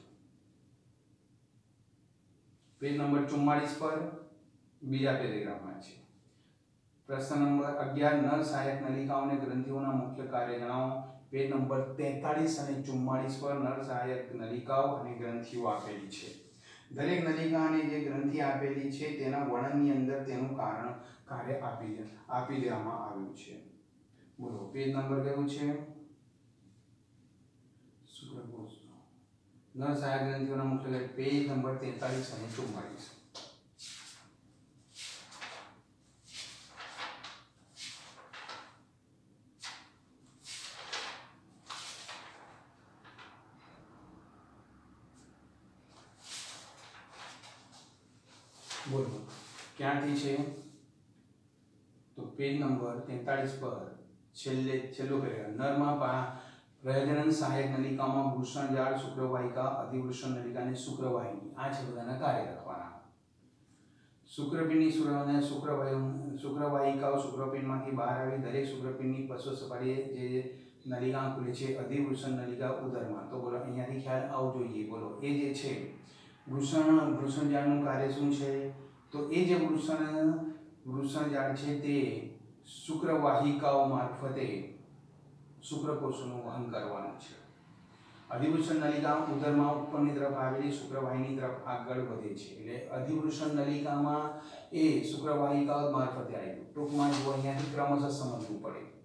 પેજ નંબર ચુમ્માળીસ પર બીજા પેરેગ્રાફમાં છે. પ્રશ્ન નંબર અગિયાર નર સહાયક નલિકાઓને ગ્રંથિઓના મુખ્ય કાર્ય જણાવો. પેજ નંબર તેતાળીસ અને ચુમ્માળીસ પર નર સહાયક નલિકાઓ અને ગ્રંથિઓ આપેલી છે. દરેક નલિકા અને જે ગ્રંથિ આપેલી છે તેના વર્ણનની અંદર તેનું કારણ કાર્ય આપી આપી દેવામાં આવ્યું છે. બોલો પેજ નંબર કયું છે? શુક્રકોષ નર સહાયક ગ્રંથિઓના મુખ્ય કાર્ય પેજ નંબર તેતાળીસ અને ચુમ્માળીસ. બોલો ક્યાંથી છે? તો પેજ નંબર તેતાળીસ પર છેલ્લે છેલ્લો પેરેગ્રાફ. નરમાં પ્રજનન સહાયક નલિકામાં વૃષણજાળ, શુક્રવાહિકા, અધિવૃષણ નલિકા અને શુક્રવાહિની આ છે બધાના કાર્ય લખવાના. શુક્રપિંડની સુરવાને શુક્રવાયુ શુક્રવાહિકાઓ શુક્રપિંડમાંથી બહાર આવી દરેક શુક્રપિંડની પશ્ચ સપાટીએ જે નલિકા ખુલે છે અધિવૃષણ નલિકા ઉદરમાં. તો બોલો અહીંયાથી ખ્યાલ આવવો જોઈએ. બોલો એ જે છે વૃષણ વૃષણજાળનું કાર્ય શું છે? તો એ જે વૃષણ વૃષણજાળ છે તે શુક્રવાહિકાઓ મારફતે શુક્રકોષોનું વહન કરવાનું છે. અધિવૃષણ નલિકા ઉદરમાં ઉપરની તરફ આવેલી શુક્રવાહિની તરફ આગળ વધે છે. એટલે અધિવૃષણ નલિકામાં એ શુક્રવાહિકાઓ મારફતે આવ્યું. ટૂંકમાં જો અહીંયાથી ક્રમશઃ સમજવું પડે.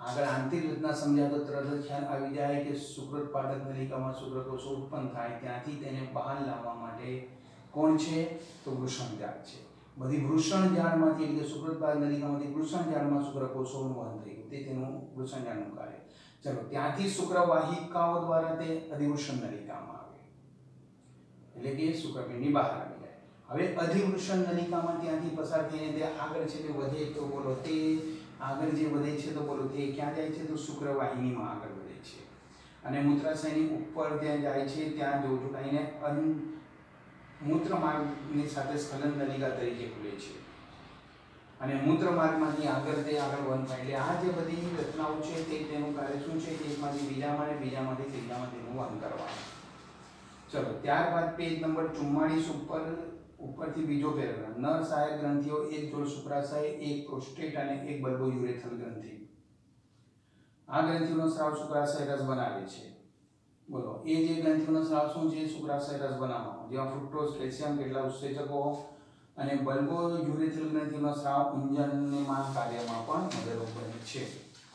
આગળ આંતરિક રચના સમજ્યા તો તરત જ ખ્યાલ આવી જાય કે શુક્રોત્પાદક નલિકામાં શુક્રકોષો ઉત્પન્ન થાય, ત્યાંથી તેને બહાર લાવવા માટે કોણ છે તો વૃષણજાળ છે. બધી વૃષણજાળમાંથી એટલે શુક્રોત્પાદક નલિકામાંથી વૃષણજાળમાં શુક્રકોષોનું વહન થયું, તે તેનું વૃષણજાળનું કાર્ય. ચલો, ત્યાંથી શુક્રવાહિકાઓ દ્વારા તે અધિવૃષણ નલિકામાં આવે, એટલે કે શુક્રપિંડની બહાર આવી જાય. હવે અધિવૃષણ નલિકામાં ત્યાંથી પસાર થઈને તે આગળ છે તે વધે તો બોલો તે આગળ જે વધે છે તો બોલો તે ક્યાં જાય છે તો શુક્રવાહિનીમાં આગળ વધે છે. અને મૂત્રાશયની ઉપર ત્યાં જાય છે, ત્યાં જો જોડાઈને અન મૂત્રમાર્ગની સાથે સ્ખલન નલિકા તરીકે ખુલે છે અને મૂત્રમાર્ગમાંથી આગળ તે આગળ વહન થાય. એટલે આ જે બધી રચનાઓ છે તે તેનું કાર્ય શું છે કે એકમાંથી બીજામાં અને બીજામાંથી ત્રીજામાં તેનું વહન કરવાનું. ચલો, ત્યારબાદ પેજ નંબર ચુમ્માળીસ ઉપર ઉપરથી બીજો પેરેગ્રાફ. નર સહાયક ગ્રંથિઓ એક જોડ શુક્રાશય, એક પ્રોસ્ટેટ અને એક બલ્બોયુરેથ્રલ ગ્રંથિ. આ ગ્રંથિઓનો સ્રાવ શુક્રાશય રસ બનાવે છે. બોલો, એ જે ગ્રંથિઓનો સ્રાવ શું છે શુક્રાશય રસ બનાવવાનો, જેમાં ફ્રુક્ટોઝ, કેલ્શિયમ, કેટલાક ઉત્સેચકો અને બલ્બોયુરેથ્રલ ગ્રંથિઓનો સ્રાવ ઊંજણમાં કાર્યમાં પણ મદદરૂપ બને છે.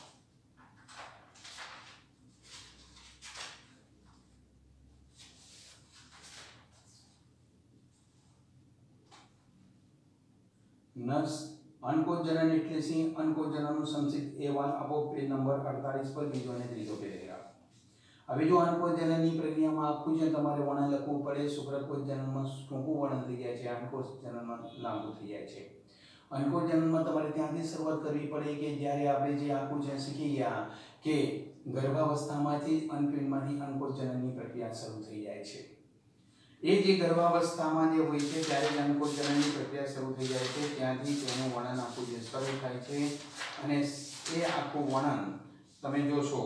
નર્સ અંકોજનન એટલે શું? અંકોજનનનું સંક્ષિપ્ત અહેવાલ આપો પેજ નંબર અડતાલીસ પર, બીજો અને ત્રીજો પેરેગ્રાફ. હવે જો અંકોજનનની પ્રક્રિયામાં આખું જે તમારે વર્ણન લખવું પડે, શુક્રકોષજનનમાં ટૂંકું વર્ણન થઈ જાય છે, અંકોજનનમાં લાંબુ થઈ જાય છે. અંકોજનનમાં તમારે ત્યાંથી શરૂઆત કરવી પડે કે જ્યારે આપણે જે આખું જે શીખી ગયા કે ગર્ભાવસ્થામાંથી અનપિંડમાંથી અંકોજનનની પ્રક્રિયા શરૂ થઈ જાય છે. એ જે ગર્ભાવસ્થામાં જે હોય છે ત્યારે જ અંકોજનનની પ્રક્રિયા શરૂ થઈ જાય છે, ત્યાંથી તેનું વર્ણન આખું જે શરૂ થાય છે. અને એ આખું વર્ણન તમે જોશો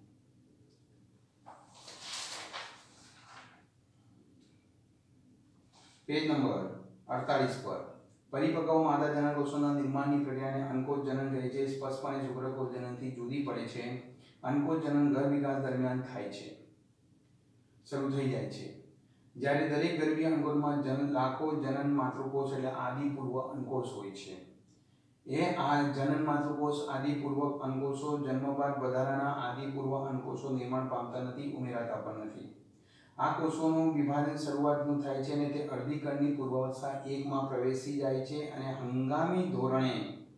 પેજ નંબર અડતાલીસ પર. પરિપક્વ માદા જનકોષોના નિર્માણની પ્રક્રિયાને અંકોજનન કહે છે. સ્પષ્ટપણે શુક્રકોષજનનથી જુદી પડે છે. અંકોજનન ગર્ભ વિકાસ દરમિયાન થાય છે, શરૂ થઈ જાય છે. જ્યારે દરેક ગર્ભીય અંકોમાં જન લાખો જનન માતૃકોષ એટલે આદિપૂર્વ અંકોષ હોય છે. એ આ જનન માતૃકોષ આદિપૂર્વ અંકોષો જન્મ બાદ વધારાના આદિપૂર્વ અંકોષો નિર્માણ પામતા નથી, ઉમેરાતા પણ નથી. આ કોષોનું વિભાજન શરૂઆતનું થાય છે અને તે અર્ધીકરણની પૂર્વાવસ્થા એકમાં પ્રવેશી જાય છે અને હંગામી ધોરણે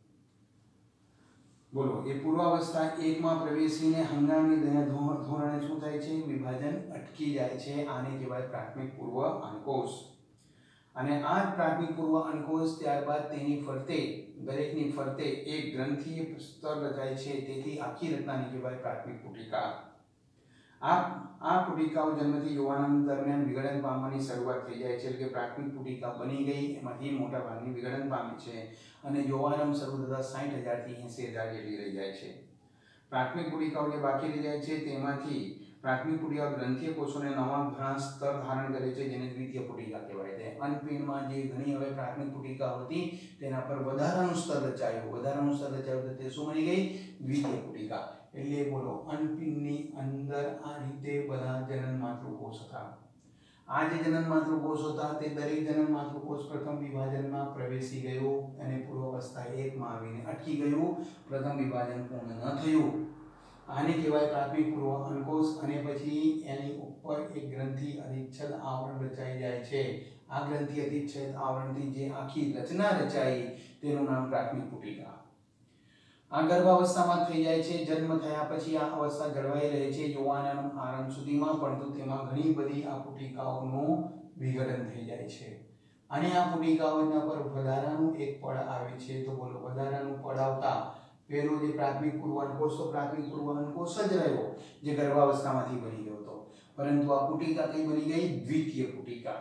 બોલો એ પૂર્વાવસ્થા એકમાં પ્રવેશીને હંગામી ધોરણે શું થાય છે? વિભાજન અટકી જાય છે. આને કહેવાય પ્રાથમિક પૂર્વ અંકોષ. અને આ પ્રાથમિક પૂર્વ અંકોષ ત્યારબાદ તેની ફરતે દરેકની ફરતે એક ગ્રંથિય સ્તર રચાય છે, તેથી આખી રચનાને કહેવાય પ્રાથમિક પુટિકા. આ આ પુટિકાઓ જન્મથી યુવાન દરમિયાન વિઘટન પામવાની શરૂઆત થઈ જાય છે, એટલે કે પ્રાથમિક પુટિકા બની ગઈ, એમાંથી મોટા ભાગની વિઘટન પામે છે અને યુવાનમ શરૂ થતા સાઠ હજાર થી એંસી હજાર જેટલી રહી જાય છે. પ્રાથમિક પુટિકાઓ જે બાકી રહી જાય છે તેમાંથી પ્રાથમિક પુટિકા ગ્રંથિય કોષોને નવા ઘણા સ્તર ધારણ કરે છે, જેને દ્વિતીય પુટિકા કહેવાય છે. અનપિંડમાં જે ઘણી હવે પ્રાથમિક પુટિકા હતી તેના પર વધારાનું સ્તર રચાયું, વધારાનું સ્તર રચાયું તો તે શું બની ગઈ? દ્વિતીય પુટિકા. એટલે બોલો અનપિંડની અંદર આ રીતે બધા જનન માતૃકોષ હતા. આ જે જનન માતૃકોષ હતા તે દરેક જનન માતૃકોષ પ્રથમ વિભાજનમાં પ્રવેશી ગયો અને પૂર્વાવસ્થા એકમાં આવીને અટકી ગયું, પ્રથમ વિભાજન પૂર્ણ ન થયું. આને કહેવાય પ્રાથમિક પૂર્વ અંકોષ. અને પછી એની ઉપર એક ગ્રંથિ અધિચ્છદ આવરણ રચાઈ જાય છે. આ ગ્રંથિ અધિચ્છદ આવરણથી જે આખી રચના રચાઈ તેનું નામ પ્રાથમિક પુટિકા. આ ગર્ભાવસ્થામાં થઈ જાય છે. જન્મ થયા પછી આ અવસ્થા જળવાઈ રહે છે યુવાનમ આરંભ સુધીમાં, પરંતુ તેમાં ઘણી બધી આ પુટિકાઓનું વિઘટન થઈ જાય છે. અને આ પુટિકાઓના પર વધારાનું એક પડ આવે છે. તો બોલો વધારાનું પડ આવતા પહેલો જે પ્રાથમિક પૂર્વ અંકોષ, તો પ્રાથમિક પૂર્વ અંકોષ જ રહ્યો જે ગર્ભાવસ્થામાંથી બની ગયો હતો, પરંતુ આ પુટિકા કઈ બની ગઈ? દ્વિતીય પુટિકા.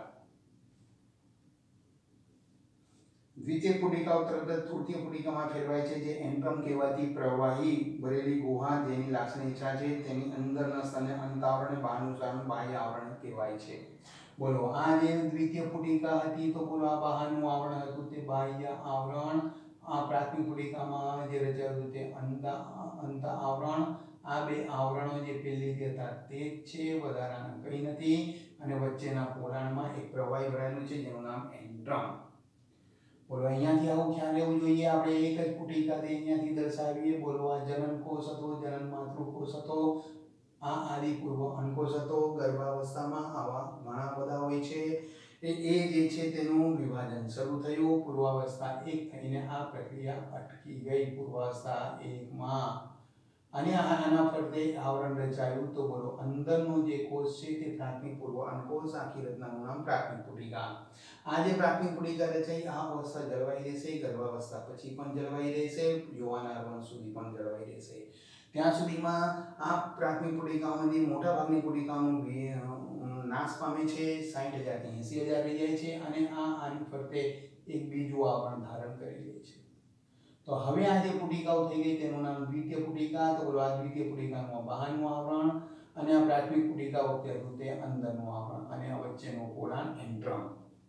દ્વિતીય પુટિકાઓ તરત જ તૃતીય પુટિકામાં ફેરવાય છે, જે એન્ટ્રમ કહેવાતી પ્રવાહી ભરેલી ગુહા જેની લાક્ષણિકતા છે તેની અંદરના સ્તરને અંતાવરણ, બહારનું સ્તર બાહ્ય આવરણ કહેવાય છે. બોલો આ જે દ્વિતીય પુટિકા હતી તો બોલો આ બહારનું આવરણ હતું તે બાહ્ય આવરણ. આ પ્રાથમિક પુટિકામાં જે રચાયું હતું તે અંત અંત આવરણ. આ બે આવરણો જે પહેલી જે હતા તે જ છે, વધારાના કંઈ નથી. અને વચ્ચેના પોલાણમાં એક પ્રવાહી ભરાયેલું છે જેનું નામ એન્ટ્રમ. બોલો અહીંયાથી આવું ખ્યાલ લેવું જોઈએ આપણે એક જ પુટિકાથી અહીંયાથી દર્શાવીએ. બોલો આ જનનકોષ હતો, જનન માતૃકોષ હતો, આ આદિપૂર્વ અંડકોષ હતો. ગર્ભાવસ્થામાં આવા ઘણા બધા હોય છે. એ એ જે છે તેનું વિભાજન શરૂ થયું. પૂર્વાવસ્થા એક થઈને આ પ્રક્રિયા અટકી ગઈ પૂર્વાવસ્થા એકમાં. અને આના ફરતે આવરણ રચાયું. તો બોલો અંદરનો જે કોષ છે તે પ્રાથમિક પૂર્વ અંડકોષ. આખી રચનાનું નામ પ્રાથમિક પુટિકા. આ જે પ્રાથમિક પુટિકા રચાઈ આ અવસ્થા જળવાઈ રહેશે. ગર્ભાવસ્થા પછી પણ જળવાઈ રહેશે. યુવાનાવરણ સુધી પણ જળવાઈ રહેશે. ત્યાં સુધીમાં આ પ્રાથમિક પુટિકાઓમાંથી મોટા ભાગની પુટિકાઓનું નાશ પામે છે. સાઠ હજારથી એંસી હજાર રહી જાય છે. અને આ આની ફરતે એક બીજું આવરણ ધારણ કરી લે છે. તો હવે આ જે પુટિકાઓ થઈ ગઈ તેનું નામ દ્વિતીય પુટિકા. તો બોલો આ દ્વિતીય પુટિકાનું બહારનું આવરણ અને આ પ્રાથમિક પુટિકા વખતે હતું તે અંદરનું આવરણ અને આ વચ્ચેનું કોડાન એન્ટ્રમ.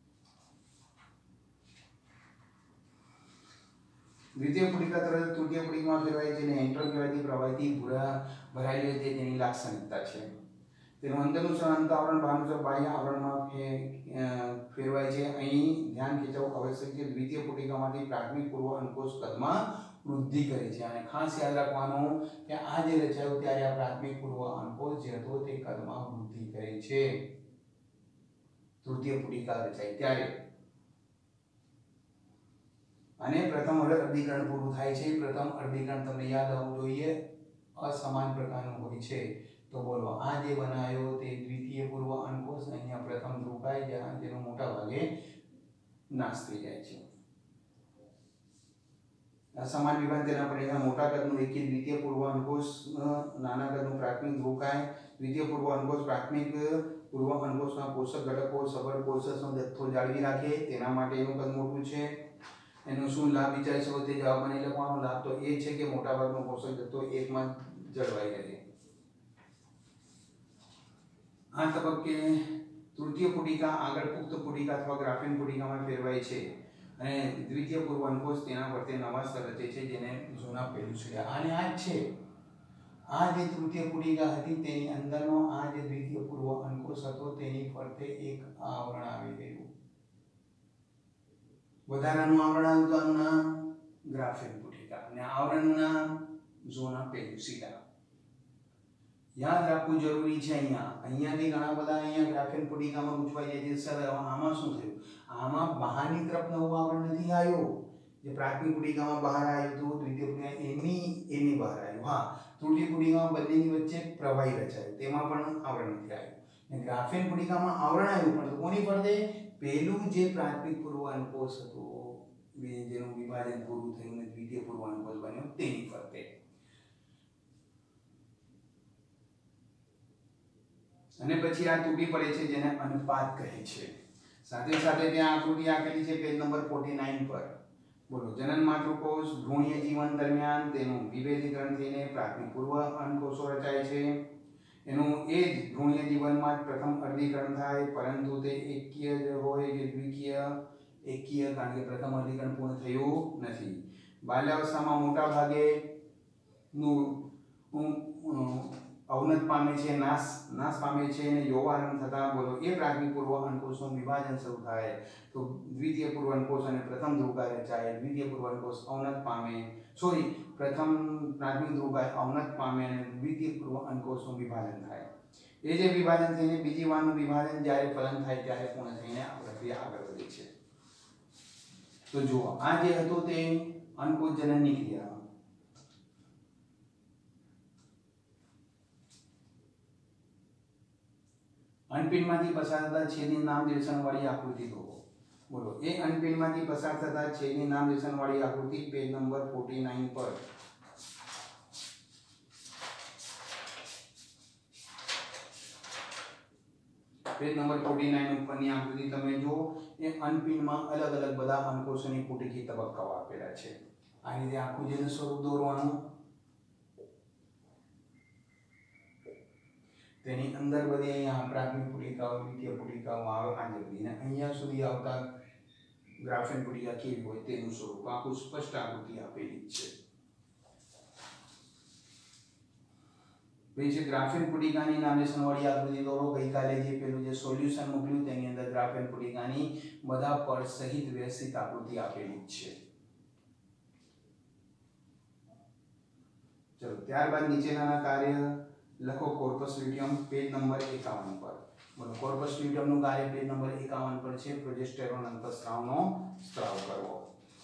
દ્વિતીય પુટિકા તરફ તૃતીય પુટિકામાં ફેરવાય છે અને એન્ટ્રમ કહેવાતી પ્રવાહીથી ભૂરા ભરાયેલી હોય તે તેની લાક્ષણિકતા છે. તેનું અંદરનું સળંત આવરણ બહારનું બાહ્ય આવરણમાં ફેરવાય છે. અહીં ધ્યાન ખેંચવું આવશ્યક છે. દ્વિતીય પુટિકામાંથી પ્રાથમિક પૂર્વ અંડકોષ કદમાં વૃદ્ધિ કરે છે. અને ખાસ યાદ રાખવાનું કે આ જે રચાયું ત્યારે આ પ્રાથમિક પૂર્વ અંડકોષ જે હતો તે કદમાં વૃદ્ધિ કરે છે. તૃતીય પુટિકા રચાય ત્યારે. અને પ્રથમ અર્ધીકરણ પૂરું થાય છે. પ્રથમ અર્ધીકરણ તમને યાદ આવવું જોઈએ અસમાન પ્રકારનું હોય છે. તો બોલો આ જે બનાવ્યો તે દ્વિતીય પૂર્વ અંડકોષ. અહીંયા પ્રથમ ધ્રુવકાય જ્યાં જેનો મોટા ભાગે નાશ થઈ જાય છે. અસમાન વિભાજન તેના પરિણામ મોટા કદનું એકી દ્વિતીય પૂર્વ અંડકોષ, નાના કદનું પ્રાથમિક ધ્રુવકાય. દ્વિતીય પૂર્વ અંડકોષ પ્રાથમિક પૂર્વ અંડકોષના પોષક ઘટકો સબળ કોષનો જથ્થો જાળવી રાખે તેના માટે એનું કદ મોટું છે. એનો શું લાભ વિચારી શકો તે જવાબ મને લખવાનો. લાભ તો એ છે કે મોટાભાગનો પોષક જથ્થો એકમાં જળવાઈ રહે. આ તબક્કે તૃતીય પુટિકા આગળ પુખ્ત પુટિકા અથવા ગ્રાફિન પુટિકામાં ફેરવાય છે અને દ્વિતીય પૂર્વ અંડકોષ તેના ફરતે નવા સ્તર રચે છે જેને જૂના પેલુછડ્યા. આને આ જ છે. આ જે તૃતીય પુટિકા હતી તેની અંદરનો આ જે દ્વિતીય પૂર્વ અંડકોષ હતો તેની ફરતે એક આવરણ આવી ગયું. વધારાનું આવરણ આવવાનું નામ ગ્રાફિન પુટિકા અને આવરણનું નામ ઝોના પેલુસિડા. યાદ રાખવું જરૂરી છે. અહીંયા અહીંયાથી ઘણા બધા અહીંયા ગ્રાફિન પુટિકામાં પૂછવાઈ જાય છે સર આમાં શું થયું? આમાં બહારની તરફ નવું આવરણ નથી આવ્યું. જે પ્રાથમિક પુટિકામાં બહાર આવ્યું હતું દ્વિતીય પુટિકા એની એની બહાર આવ્યું. હા તૃતીય પુટિકામાં બંનેની વચ્ચે પ્રવાહી રચાયું તેમાં પણ આવરણ નથી આવ્યું. અને ગ્રાફિન પુટિકામાં આવરણ આવ્યું પણ કોની ફરતે? પહેલું જે પ્રાથમિક પૂર્વ અંડકોષ હતું જેનું વિભાજન પૂરું થયું અને દ્વિતીય પૂર્વ અંડકોષ બન્યો તેની ફરતે. અને પછી આ તૂટી પડે છે જેને અનુપાત કહે છે. સાથે સાથે ત્યાં આકૃતિ આપેલી છે પેજ નંબર ફોર્ટી નાઇન પર. બોલો જનન માતૃકોષ ભ્રૂણીય જીવન દરમિયાન તેનું વિભેદીકરણ થઈને પ્રાથમિક પૂર્વ અંડકોષો રચાય છે. એનું એ જ ભ્રૂણીય જીવનમાં જ પ્રથમ અર્ધીકરણ થાય પરંતુ તે એકકીય જ હોય કે દ્વિકીય? એકકીય, કારણ કે પ્રથમ અર્ધીકરણ પૂર્ણ થયું નથી. બાલ્યાવસ્થામાં મોટા ભાગે નું અવનત પામે છે, નાશ નાશ પામે છે અને યૌવારંભ થતા બોલો એ પ્રાથમિક પૂર્વ અંડકોષનું વિભાજન શરૂ થાય. તો દ્વિતીય પૂર્વ અંડકોષ અને પ્રથમ ધ્રુવકાય રચાય. દ્વિતીય પૂર્વ અંડકોષ અવનત પામે સોરી પ્રથમ પ્રાથમિક ધ્રુવકાય અવનત પામે અને દ્વિતીય પૂર્વ અંડકોષનું વિભાજન થાય. એ જે વિભાજન થઈને બીજી વારનું વિભાજન જ્યારે ફલન થાય ત્યારે પૂર્ણ થઈને આ પ્રક્રિયા આગળ વધે છે. તો જુઓ આ જે હતું તે અંડકોષ જનનની ક્રિયા. અનપિંડમાંથી પસાર થતા છેદની નામ નિર્દેશનવાળી આકૃતિ દોરો. બોલો એ અનપિંડમાંથી પસાર થતા છેદની નામ નિર્દેશનવાળી આકૃતિ પેજ નંબર ફોર્ટી નાઇન પર. પેજ નંબર ફોર્ટી નાઇન ઉપરની આકૃતિ તમે જો એ અનપિંડમાં અલગ અલગ બધા અંડકોષોની પુટિકી તબક્કાઓ આપેલા છે. આ રીતે આખું જેનું સ્વરૂપ દોરવાનું. તેની અંદર બધી અહીંયા પ્રાથમિક પુટિકાઓ દ્વિતીય પુટિકાઓ આવે આજે બધી અને અહીંયા સુધી આવતા ગ્રાફિન પુટિકા કેવી હોય તેનું સ્વરૂપ આખું સ્પષ્ટ આકૃતિ આપેલી છે. भाई जे ग्राफेन पुटिकानी नामेसन वाली आकृति दોરો ગઈકાલે જે પેલું જે સોલ્યુશન મોકલ્યું તેની અંદર ગ્રાફેન પુટિકાની બધા પડ સહિત વ્યવસ્થિત આકૃતિ આપેલી છે। ચલો ત્યારબાદ નીચેના કાર્ય લખો કોર્પસ લ્યુટિયમ પેજ નંબર એકાવન પર। બોલો કોર્પસ લ્યુટિયમનું કાર્ય પેજ નંબર એકાવન પર છે પ્રોજેસ્ટેરોન અંતઃસ્રાવનો સ્ત્રાવ કરવો।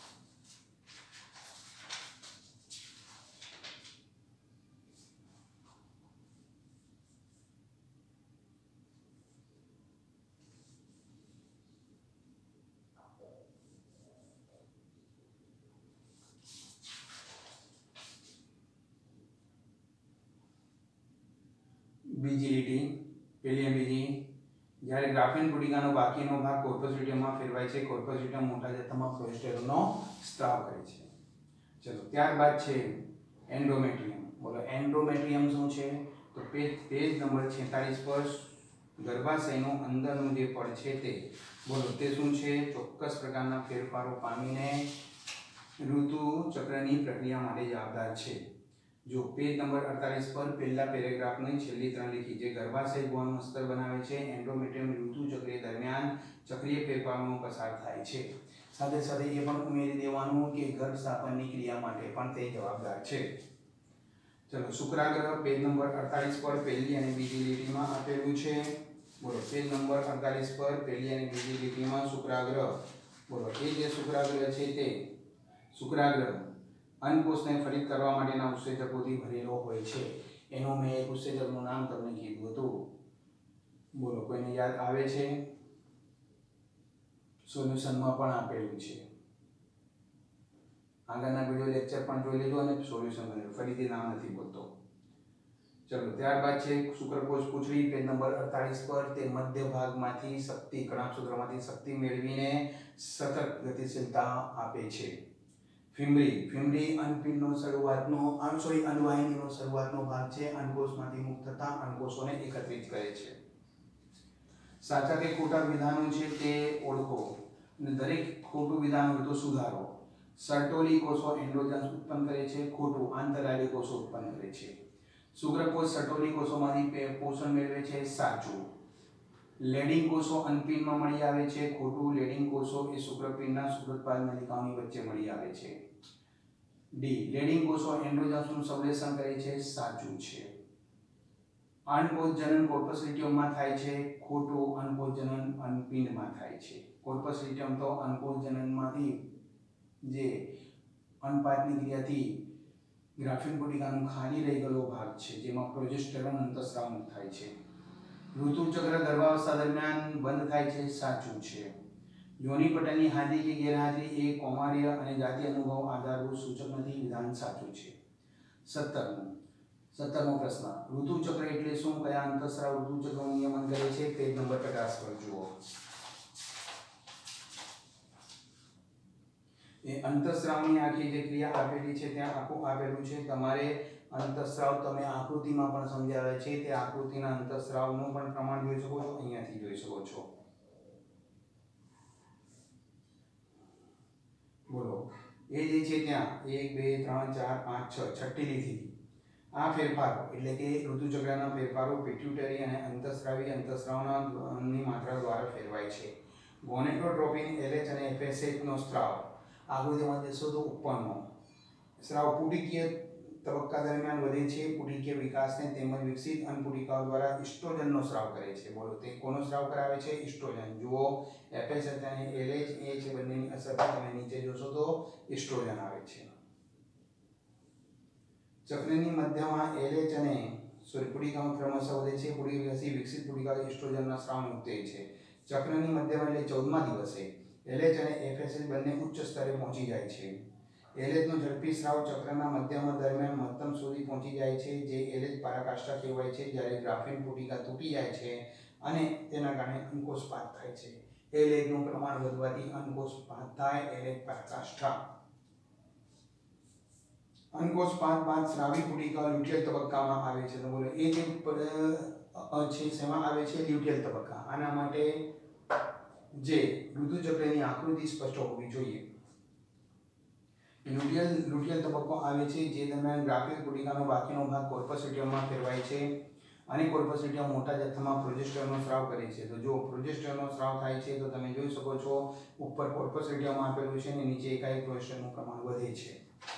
બીજી લીટી પેલી બીજી જ્યારે ગ્રાફેન પુટિકાનો બાકીનો ભાગ કોર્પસ લ્યુટિયમમાં ફેરવાય છે કોર્પસ લ્યુટિયમ મોટા જથ્થામાં પ્રોજેસ્ટેરોનનો સ્ત્રાવ કરે છે। ચલો ત્યારબાદ છે એન્ડોમેટ્રિયમ। બોલો એન્ડોમેટ્રિયમ શું છે તો પેજ પેજ નંબર છેતાલીસ પર ગર્ભાશયનું અંદરનું જે પડ છે તે બોલો તે શું છે ચોક્કસ પ્રકારના ફેરફારો પામીને ઋતુ ચક્રની પ્રક્રિયા માટે જવાબદાર છે। जो पेज नंबर अड़तालीस पर पहला पेरेग्राफ में छेल्ली त्रण लिखी जे गर्भाशय गौण स्तर बनावे छे एंडोमेट्रियम ऋतु चक्र दरमियान चक्रीय फेरफारों पसार थाय छे। साथे साथे ए पण उमेरी देवानुं के गर्भ स्थापननी क्रिया माटे पण ते जवाबदार छे। चलो शुक्राग्रह पेज नंबर अड़तालीस पर पहली अने बीजी લીટીમાં આપેલું છે। બોલો पेज नंबर अड़तालीस पर पहली अने बीजी લીટીમાં શુક્રાગ્રह બોલો એ જે શુક્રાગ્રહ છે તે શુક્રાગ્રહ અંડકોષને ફલિત કરવા માટેના ઉત્સેચકોથી ભરેલો હોય છે। એનું મેં એક ઉત્સેચકનું નામ તમને કીધું હતું બોલો કોઈને યાદ આવે છે સોલ્યુશનમાં પણ આપેલું છે આગળના વિડિયો લેક્ચર પણ જોઈ લેજો અને સોલ્યુશન ફરીથી નામ નથી બોલતો। ચલો ત્યારબાદ છે શુક્રકોષ પૂંછડી પેજ નંબર અડતાલીસ પર તે મધ્ય ભાગમાંથી શક્તિ કણાક્ષુદ્રમાંથી શક્તિ મેળવીને સતત ગતિશીલતા આપે છે। ફિમ્બરી ફિમ્બરી અનપિંડનો શરૂઆતનો સોરી અનવાહિનીનો શરૂઆતનો ભાગ છે અંડકોષમાંથી મુક્ત થતા અંડકોષોને એકત્રિત કરે છે। સાચા કે ખોટા વિધાનો છે તે ઓળખો અને દરેક ખોટું વિધાન હોય તો સુધારો। સર્ટોલી કોષો એન્ડ્રોજન્સ ઉત્પન્ન કરે છે ખોટું આંતરાલી કોષો ઉત્પન્ન કરે છે। શુક્રકોષ સર્ટોલી કોષોમાંથી પોષણ મેળવે છે સાચું। લેડિંગ કોષો અનપિંડમાં મળી આવે છે ખોટું લેડિંગ કોષો એ શુક્રપિંડના શુક્રોત્પાદ નલિકાઓની વચ્ચે મળી આવે છે। ડી લેડિંગ કોષો એન્ડ્રોજન્સનું સંશ્લેષણ કરે છે સાચું છે। અનકોષ જનન કોર્પસ લ્યુટિયમમાં થાય છે ખોટું અનકોષ જનન અનપિંડમાં થાય છે। કોર્પસ લ્યુટિયમ તો અનકોષ જનનમાંથી જે અનપાતની ક્રિયાથી ગ્રાફેન પુટિકાનું ખાલી રહી ગયેલો ભાગ છે જેમાં પ્રોજેસ્ટેરોન અંતઃસ્રાવ મુક્ત થાય છે। ઋતુચક્ર ગર્ભાવસ્થા દરમિયાન બંધ થાય છે સાચું છે। યોનિ પટલની હાજરી કે ગેરહાજરી એ કૌમાર્ય અને જાતિ અનુભવ આધારભૂત સૂચક નથી વિધાન સાચું છે। સત્તરમો સત્તરમો પ્રશ્ન ઋતુચક્ર એટલે શું કયા અંતઃસ્રાવ ઋતુચક્રનું નિયમન કરે છે પેજ નંબર પચાસ પર જુઓ। એ અંતઃસ્રાવની આખી જે ક્રિયા આપેલી છે ત્યાં આખું આપેલું છે તમારે અંતઃસ્રાવ તમે આકૃતિમાં પણ સમજાવે છે તે આકૃતિના અંતઃસ્રાવનું પણ પ્રમાણ જોઈ શકો છો અહીંયાથી જોઈ શકો છો। બોલો એ જે છે ત્યાં એક બે ત્રણ ચાર પાંચ છ છઠ્ઠી લીટી આ ફેરફારો એટલે કે ઋતુચક્રના ફેરફારો પિટ્યુટરી અને અંતઃસ્રાવી અંતઃસ્રાવની માત્રા દ્વારા ફેરવાય છે। ગોનેડોટ્રોપિન એલએચ અને એફએસએચ નો સ્ત્રાવ આકૃતિમાં દેશો તો ઉપરનો સ્ત્રાવ પુટિકીય તબક્કા દરમિયાન વધે છે પુટિકીય વિકાસને તેમજ વિકસિત અન્નપુટિકાઓ દ્વારા ઇસ્ટ્રોજનનો સ્રાવ કરે છે। બોલો તે કોનો સ્રાવ કરાવે છે ઇસ્ટ્રોજન। જુઓ એફએસએચ અને એલએચ એ છે બંનેની અસરથી તમે નીચે જોશો તો ઇસ્ટ્રોજન આવે છે। ચક્રની મધ્યમાં એલએચ અને સોરી પુટિકાઓ ક્રમશઃ વધે છે પુટિકાથી વિકસિત પુટિકા ઇસ્ટ્રોજનના સ્રાવ મુક્ત છે। ચક્રની મધ્યમાં એટલે ચૌદમા દિવસે એલએચ અને એફએસએચ બંને ઉચ્ચ સ્તરે પહોંચી જાય છે। एलएच નો ઝડપી સ્રાવ ચક્રના મધ્યમાં દરમિયાન મહત્તમ સુધી પહોંચી જાય છે જે એલએચ પરાકાષ્ઠા કહેવાય છે જ્યારે ગ્રાફેન પુટિકા તૂટી જાય છે અને તેના કારણે અંકોષપાત થાય છે। એલએચ નું પ્રમાણ વધવાથી અંકોષપાત થાય એલએચ પરાકાષ્ઠા। અંકોષપાત બાદ સ્રાવી પુટિકા લ્યુટિયલ તબક્કામાં આવે છે। તો બોલો એ જે છે શેમાં આવે છે લ્યુટિયલ તબક્કા। આના માટે જે ઋતુચક્રની આકૃતિ સ્પષ્ટ હોવી જોઈએ। લ્યુટિયલ લ્યુટિયલ તબક્કો આવે છે, જે દરમિયાન ગ્રાફિક ગુટિકાનો બાકીનો ભાગ કોર્પસ લ્યુટિયમમાં ફેરવાય છે અને કોર્પસ લ્યુટિયમ મોટા જથ્થામાં પ્રોજેસ્ટરનો સ્રાવ કરે છે. તો જો પ્રોજેસ્ટરનો સ્રાવ થાય છે તો તમે જોઈ શકો છો ઉપર કોર્પસ લ્યુટિયમ આપેલું છે અને નીચે એકાએક પ્રોજેસ્ટરનું પ્રમાણ વધે છે.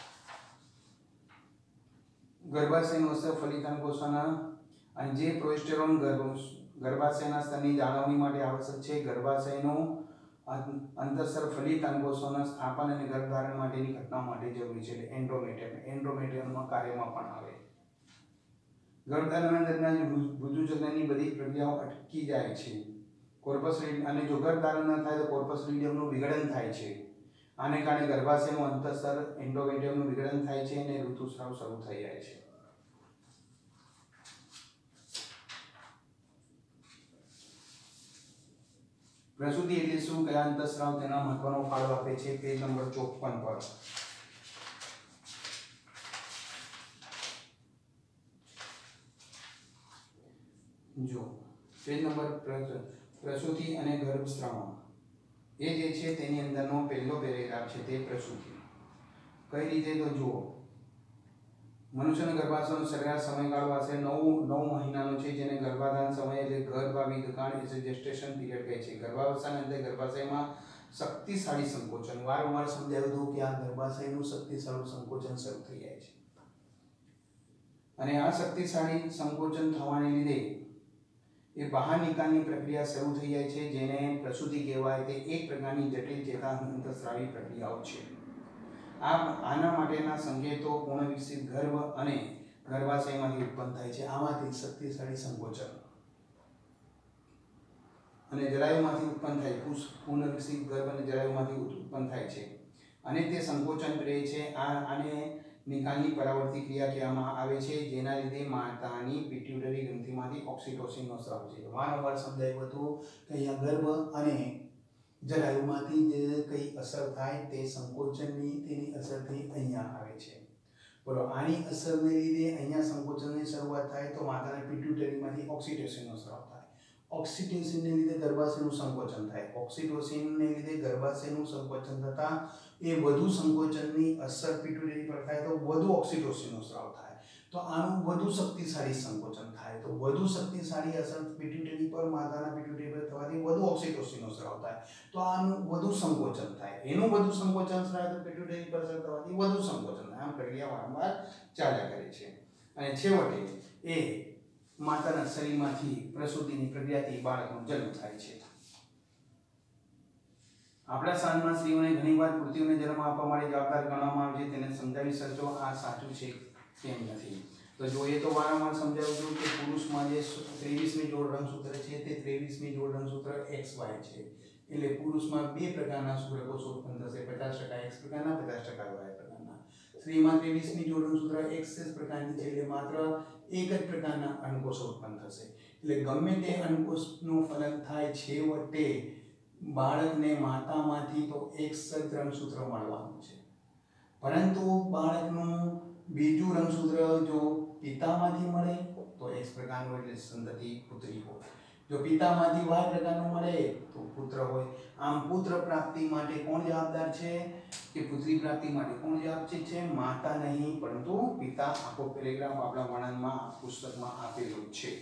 ગર્ભાશયનું અસર ફલિતાંડ કોષોના અને જે પ્રોજેસ્ટેરોન ગર્ભાશયના સ્તરની જાળવણી માટે આવશ્યક છે. ગર્ભાશયનું અંતઃસ્તર ફલિતાંડ કોષોના સ્થાપન અને ગર્ભધારણ માટેની ઘટના માટે જરૂરી છે. એટલે એન્ડોમેટ્રિયમ એન્ડોમેટ્રિયમના કાર્યમાં પણ આવે. ગર્ભધારણ દરમિયાન ઋતુચક્રની બધી પ્રક્રિયાઓ અટકી જાય છે. કોર્પસ અને જો ગર્ભધારણ ન થાય તો કોર્પસ લ્યુટિયમનું વિઘટન થાય છે. આને કારણે ગર્ભાશયનું અંતઃસ્તર એન્ડોમેટ્રિયમનું વિઘટન થાય છે અને ઋતુસ્રાવ શરૂ થઈ જાય છે. પ્રસૂતિ એટલે શું, કયા અંતઃસ્રાવ તેના મહત્વનો ફાળો આપે છે? પેજ નંબર ચોપન પર. જો પેજ નંબર પ્રસૂતિ અને ગર્ભસ્રાવ એ જે છે તેની અંદરનો પહેલો પેરેગ્રાફ છે તે પ્રસૂતિ. કઈ રીતે? તો જુઓ, મનુષ્યના ગર્ભાશયનો સરેરાશ સમયગાળો આશરે નવ નવ મહિનાનો છે, જેને ગર્ભાધાન સમય એટલે ગર્ભાવિધ કાળ એટલે જેસ્ટેશન પીરિયડ કહે છે. ગર્ભાવસ્થાના અંતે ગર્ભાશયમાં શક્તિશાળી સંકોચન, વારંવાર સમજાવ્યું હતું કે આ ગર્ભાશયનું શક્તિશાળી સંકોચન શરૂ થઈ જાય છે અને આ શક્તિશાળી સંકોચન થવાને લીધે એ બહાર નિકાલની પ્રક્રિયા શરૂ થઈ જાય છે, જેને પ્રસૂતિ કહેવાય. તે એક પ્રકારની જટિલ ચેતા અંતઃસ્રાવી પ્રક્રિયાઓ છે. આ આના માટેના સંકેતો પૂર્ણ વિકસિત ગર્ભ અને ગર્ભાશયમાંથી ઉત્પન્ન થાય છે. આમાંથી શક્તિશાળી સંકોચન અને જરાયુમાંથી ઉત્પન્ન થાય, પૂર્ણ વિકસિત ગર્ભ અને જરાયુમાંથી ઉત્પન્ન થાય છે અને તે સંકોચન કરે છે. આ આને નિકાલની પરાવર્તી ક્રિયા કહેવામાં આવે છે, જેના લીધે માતાની પિટ્યુટરી ગ્રંથિમાંથી ઓક્સિટોસિનનો સ્રાવ છે. વારંવાર સમજાવ્યું હતું કે અહીંયા ગર્ભ અને જરાયુમાંથી જે કઈ અસર થાય તે સંકોચનની તેની અસરથી અહીંયા આવે છે. બોલો, આની અસરને લીધે અહીંયા સંકોચનની શરૂઆત થાય તો માતાના પિટ્યુટરીમાંથી ઓક્સિટોસિનનો સ્રાવ થાય. ઓક્સિટોસિનને લીધે ગર્ભાશયનું સંકોચન થાય. ઓક્સિટોસિનને લીધે ગર્ભાશયનું સંકોચન થતાં એ વધુ સંકોચનની અસર પિટ્યુટરી પર થાય તો વધુ ઓક્સિટોસિનનો સ્રાવ થાય. તો આનું વધુ શક્તિશાળી સંકોચન થાય. તો વધુ શક્તિશાળી અસર પિટ્યુટરી પર માતાના પિટ્યુટરી પર થવાથી વધુ ઓક્સિટોસિનનો સ્રાવ થાય. તો આનું વધુ સંકોચન થાય. એનું વધુ સંકોચન થાય તો પિટ્યુટરી પર અસર થવાથી વધુ સંકોચન થાય. આમ પ્રક્રિયા વારંવાર ચાલ્યા કરે છે અને છેવટે એ માતાના શરીરમાંથી પ્રસૂતિની પ્રક્રિયાથી બાળકનો જન્મ થાય છે. આપણા શાળામાં સ્ત્રીઓને ઘણીવાર પુત્રીઓને જન્મ આપવા માટે જવાબદાર ગણવામાં આવે છે. તેને સમજાવી શકશો આ સાચું છે કેમ નથી? તો જોઈએ તો વારંવાર સમજાવ્યું હતું કે પુરુષમાં જે ત્રેવીસમી જોડ રંગસૂત્ર છે તે ત્રેવીસમી જોડ રંગસૂત્ર એક્સ વાય છે. એટલે પુરુષમાં બે પ્રકારના શુક્રકોષો ઉત્પન્ન થશે, પચાસ ટકા એક્સ પ્રકારના, પચાસ ટકા વાય પ્રકારના. સ્ત્રીમાં ત્રેવીસમી જોડ રંગસૂત્ર એક્સ પ્રકારની છે એટલે માત્ર એક જ પ્રકારના અંડકોષો ઉત્પન્ન થશે. એટલે ગમે તે અંડકોષનું ફલન થાય છેવટે બાળકને માતામાંથી તો એક જ રંગસૂત્ર મળવાનું છે, પરંતુ બાળકનું બીજું રંગસૂત્ર જો પિતામાંથી મળે તો એક્સ પ્રકારનું એટલે સંતતિ પુત્રી હોય. જો પિતામાંથી વાય પ્રકારનું મળે તો પુત્ર હોય. આમ પુત્ર પ્રાપ્તિ માટે કોણ જવાબદાર છે? કે પુત્રી પ્રાપ્તિ માટે કોણ જવાબદાર છે? માતા નહીં પરંતુ પિતા. આખો પેરેગ્રાફ આપણા વર્ણનમાં પુસ્તકમાં આપેલો છે.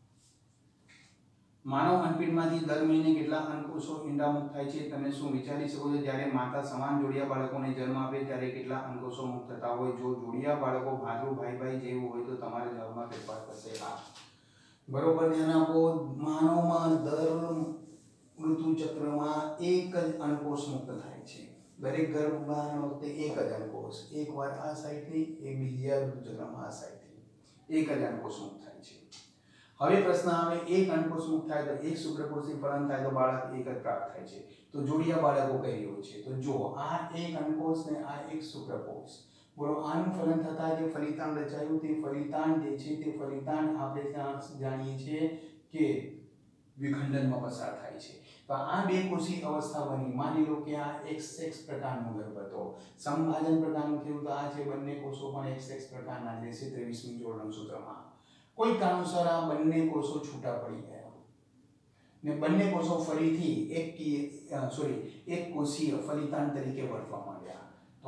માનવ અંડપીંડમાંથી દર મહિને કેટલા અંડકોષો ઈંડામુક્ત થાય છે? તમે શું વિચારી શકો છો? જ્યારે માતા સમાન જોડિયા બાળકોને જન્મ આપે ત્યારે કેટલા અંડકોષો મુક્ત થતા હોય? જો જોડિયા બાળકો ભાદુ ભાઈ ભાઈ જેવું હોય તો તમારા જવાબમાં ફેરફાર થશે. હા, બરોબર ધ્યાન આપો. માનવમાં દર ઋતુચક્રમાં એક જ અંડકોષ મુક્ત થાય છે. દરેક ગર્ભધારણ વખતે એક જ અંડકોષ, એકવાર આ સાઈડથી એક બીજા ઋતુચક્રમાં આ સાઈડથી એક જ અંડકોષ મુક્ત થાય છે. હવે પ્રશ્ન આવે, એક અંડકોષ મુક્ત થાય તો એક શુક્રકોષથી ફલન થાય તો બાળક એક જ પ્રાપ્ત થાય છે. તો જોડિયા બાળકો કઈ હોય છે? તો જો આ એક અંડકોષ ને આ એક શુક્રકોષ, બોલો આનું ફલન થતા જે ફલિતાંડ રચાયું તે ફલિતાંડ જે છે તે ફલિતાંડ આપણે જાણીએ છીએ કે વિખંડનમાં પસાર થાય છે. તો આ બે કોષી અવસ્થા બની. માની લો કે આ એક્સ એક્સ પ્રકારનો ગર્ભ હતો, સમભાજન પ્રકારનું થયું તો આ જે બંને કોષો પણ એક્સ એક્સ પ્રકારના જે છે ત્રેવીસમી જોડ રંગસૂત્રમાં કોઈ કારણસર આ બંને કોષો છૂટા પડી ગયા ને બંને કોષો ફરીથી એક સોરી એક કોષીય ફલિતાંડ તરીકે વર્તવા માંડ્યા. તો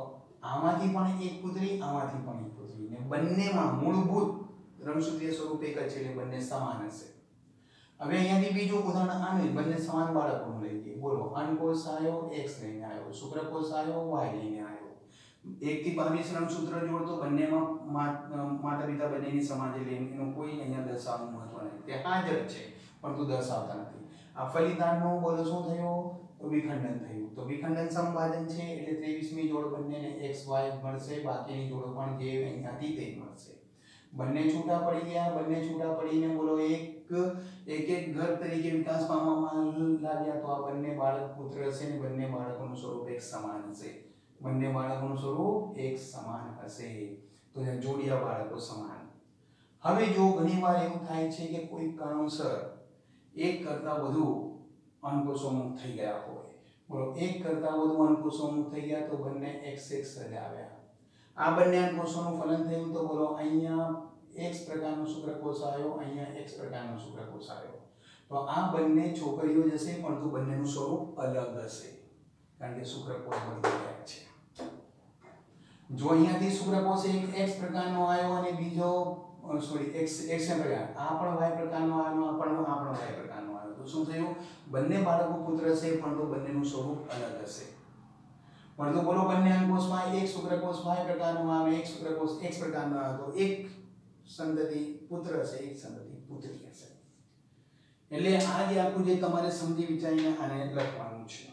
આમાંથી પણ એક પુત્રી, આમાંથી પણ એક પુત્રી, ને બંનેમાં મૂળભૂત રંગસૂત્રીય સ્વરૂપ એક જ છે એટલે બંને સમાન હશે. હવે અહીંયાથી બીજું ઉદાહરણ આનું બંને સમાન બાળકોનું લઈ લઈએ. બોલો, અંડકોષ આવ્યો એક્સ લઈને આવ્યો, શુક્રકોષ આવ્યો વાય લઈને આવ્યો. એક થી બાવીસ રંગસૂત્ર જોડતો બંનેમાં માતા પિતા બંનેની સમાન છે એટલે એનું કોઈ અહીંયા દર્શાવવાનું મહત્વ નથી. તે હાજર છે પરંતુ દર્શાવતા નથી. આ ફલિતાંડનું બોલો શું થયું? વિખંડન થયું. તો વિખંડન સમભાજન છે એટલે ત્રેવીસમી જોડ બંનેને એક્સ વાય મળશે, બાકીની જોડો પણ જે અહીંયાથી તે મળશે. બંને છૂટા પડી ગયા, બંને છૂટા પડીને બોલો એક એક એક ઘર તરીકે વિકાસ પામવામાં લાગ્યા. તો આ બંને બાળક પુત્ર હશે ને બંને બાળકોનું સ્વરૂપ એક સમાન હશે. બંને બાળકોનું સ્વરૂપ એક સમાન હશે. તો જોડિયા બાળકો સમાન. હવે જો ઘણીવાર એવું થાય છે કે કોઈ કારણોસર એક કરતા વધુ અંકોષો મુક્ત થઈ ગયા હોય, બોલો એક કરતા વધુ અંકોષો મુક્ત થઈ ગયા તો બંને એક્સ એક્સ જ આવ્યા. આ બંને અંકોષોનું ફલન થયું તો બોલો અહીંયા એક્સ પ્રકારનો શુક્રકોષ આવ્યો, અહીંયા એક્સ પ્રકારનો શુક્રકોષ આવ્યો. તો આ બંને છોકરીઓ જ હશે પરંતુ બંનેનું સ્વરૂપ અલગ હશે કારણ કે શુક્રકોષ બની ગયા છે. જો અહીંયાથી શુક્રકોષ એક એક્સ પ્રકારનો આવ્યો અને બીજો સોરી એક્સ એક્સ પ્રકાર, આ પણ વાય પ્રકારનો આવ્યો, આ પણ આ પણ વાય પ્રકારનો આવ્યો, તો શું થયું? બંને બાળકો પુત્ર હશે પરંતુ બંનેનું સ્વરૂપ અલગ હશે. પરંતુ બોલો બંને અંકોષમાં એક શુક્રકોષ વાય પ્રકારનો આવે, એક શુક્રકોષ એક્સ પ્રકારનો આવે, તો એક સંતતિ પુત્ર હશે, એક સંતતિ પુત્રી હશે. એટલે આ જે આખું જે તમારે સમજી વિચારીને આને લખવાનું છે.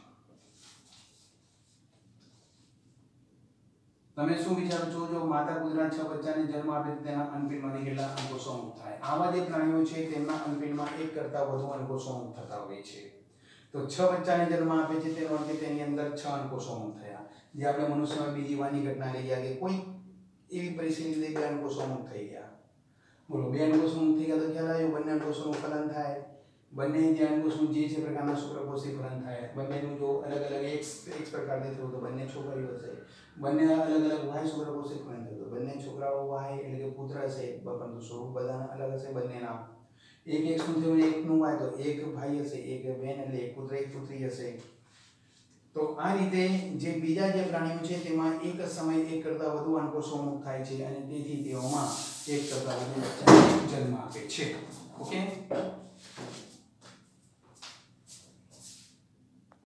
તમે શું વિચારો છો? જો માતા કૂતરા છ બચ્ચાને જન્મ આપે તેના અંકપિંડમાંથી કેટલા અંકોષો મુક્ત થાય? આવા જે પ્રાણીઓ છે તેમના અંકપિંડમાં એક કરતા વધુ અંકોષો મુક્ત થતા હોય છે. તો છ બચ્ચાને જન્મ આપે છે તેનો અર્થ તેની અંદર છ અંકોષો મુક્ત થયા. જે આપણે મનુષ્યમાં બીજી વાની ઘટના લઈ ગયા કે કોઈ એવી પરિસ્થિતિ લઈ બે અંકોષો મુક્ત થઈ ગયા. બોલો બે અંકોષો મુક્ત થઈ ગયા તો ખ્યાલ આવ્યો બંને અંકોષોનું ફલન થાય. બંને જે અંકોષનું જે છે પ્રકારના શુક્રકોષથી ફલન થાય. બંનેનું જો અલગ અલગ એક્સ એક્સ પ્રકારથી થયું તો બંને છોકરીઓ હશે. બંને અલગ અલગ વાય શુક્રકોષથી ફલન થયું તો બંને છોકરાઓ વાય એટલે કે પુત્ર હશે પરંતુ સ્વરૂપ બધાના અલગ હશે બંનેના. એક એક્સ નું થયું એકનું વાય તો એક ભાઈ હશે, એક બહેન એટલે એક પુત્ર એક પુત્રી હશે. તો આ રીતે જે બીજા જે પ્રાણીઓ છે તેમાં એક જ સમયે એક કરતાં વધુ અંકોષો મુક્ત થાય છે અને તેથી તેઓમાં એક કરતાં વધુ બચ્ચાને જન્મ આપે છે. ઓકે.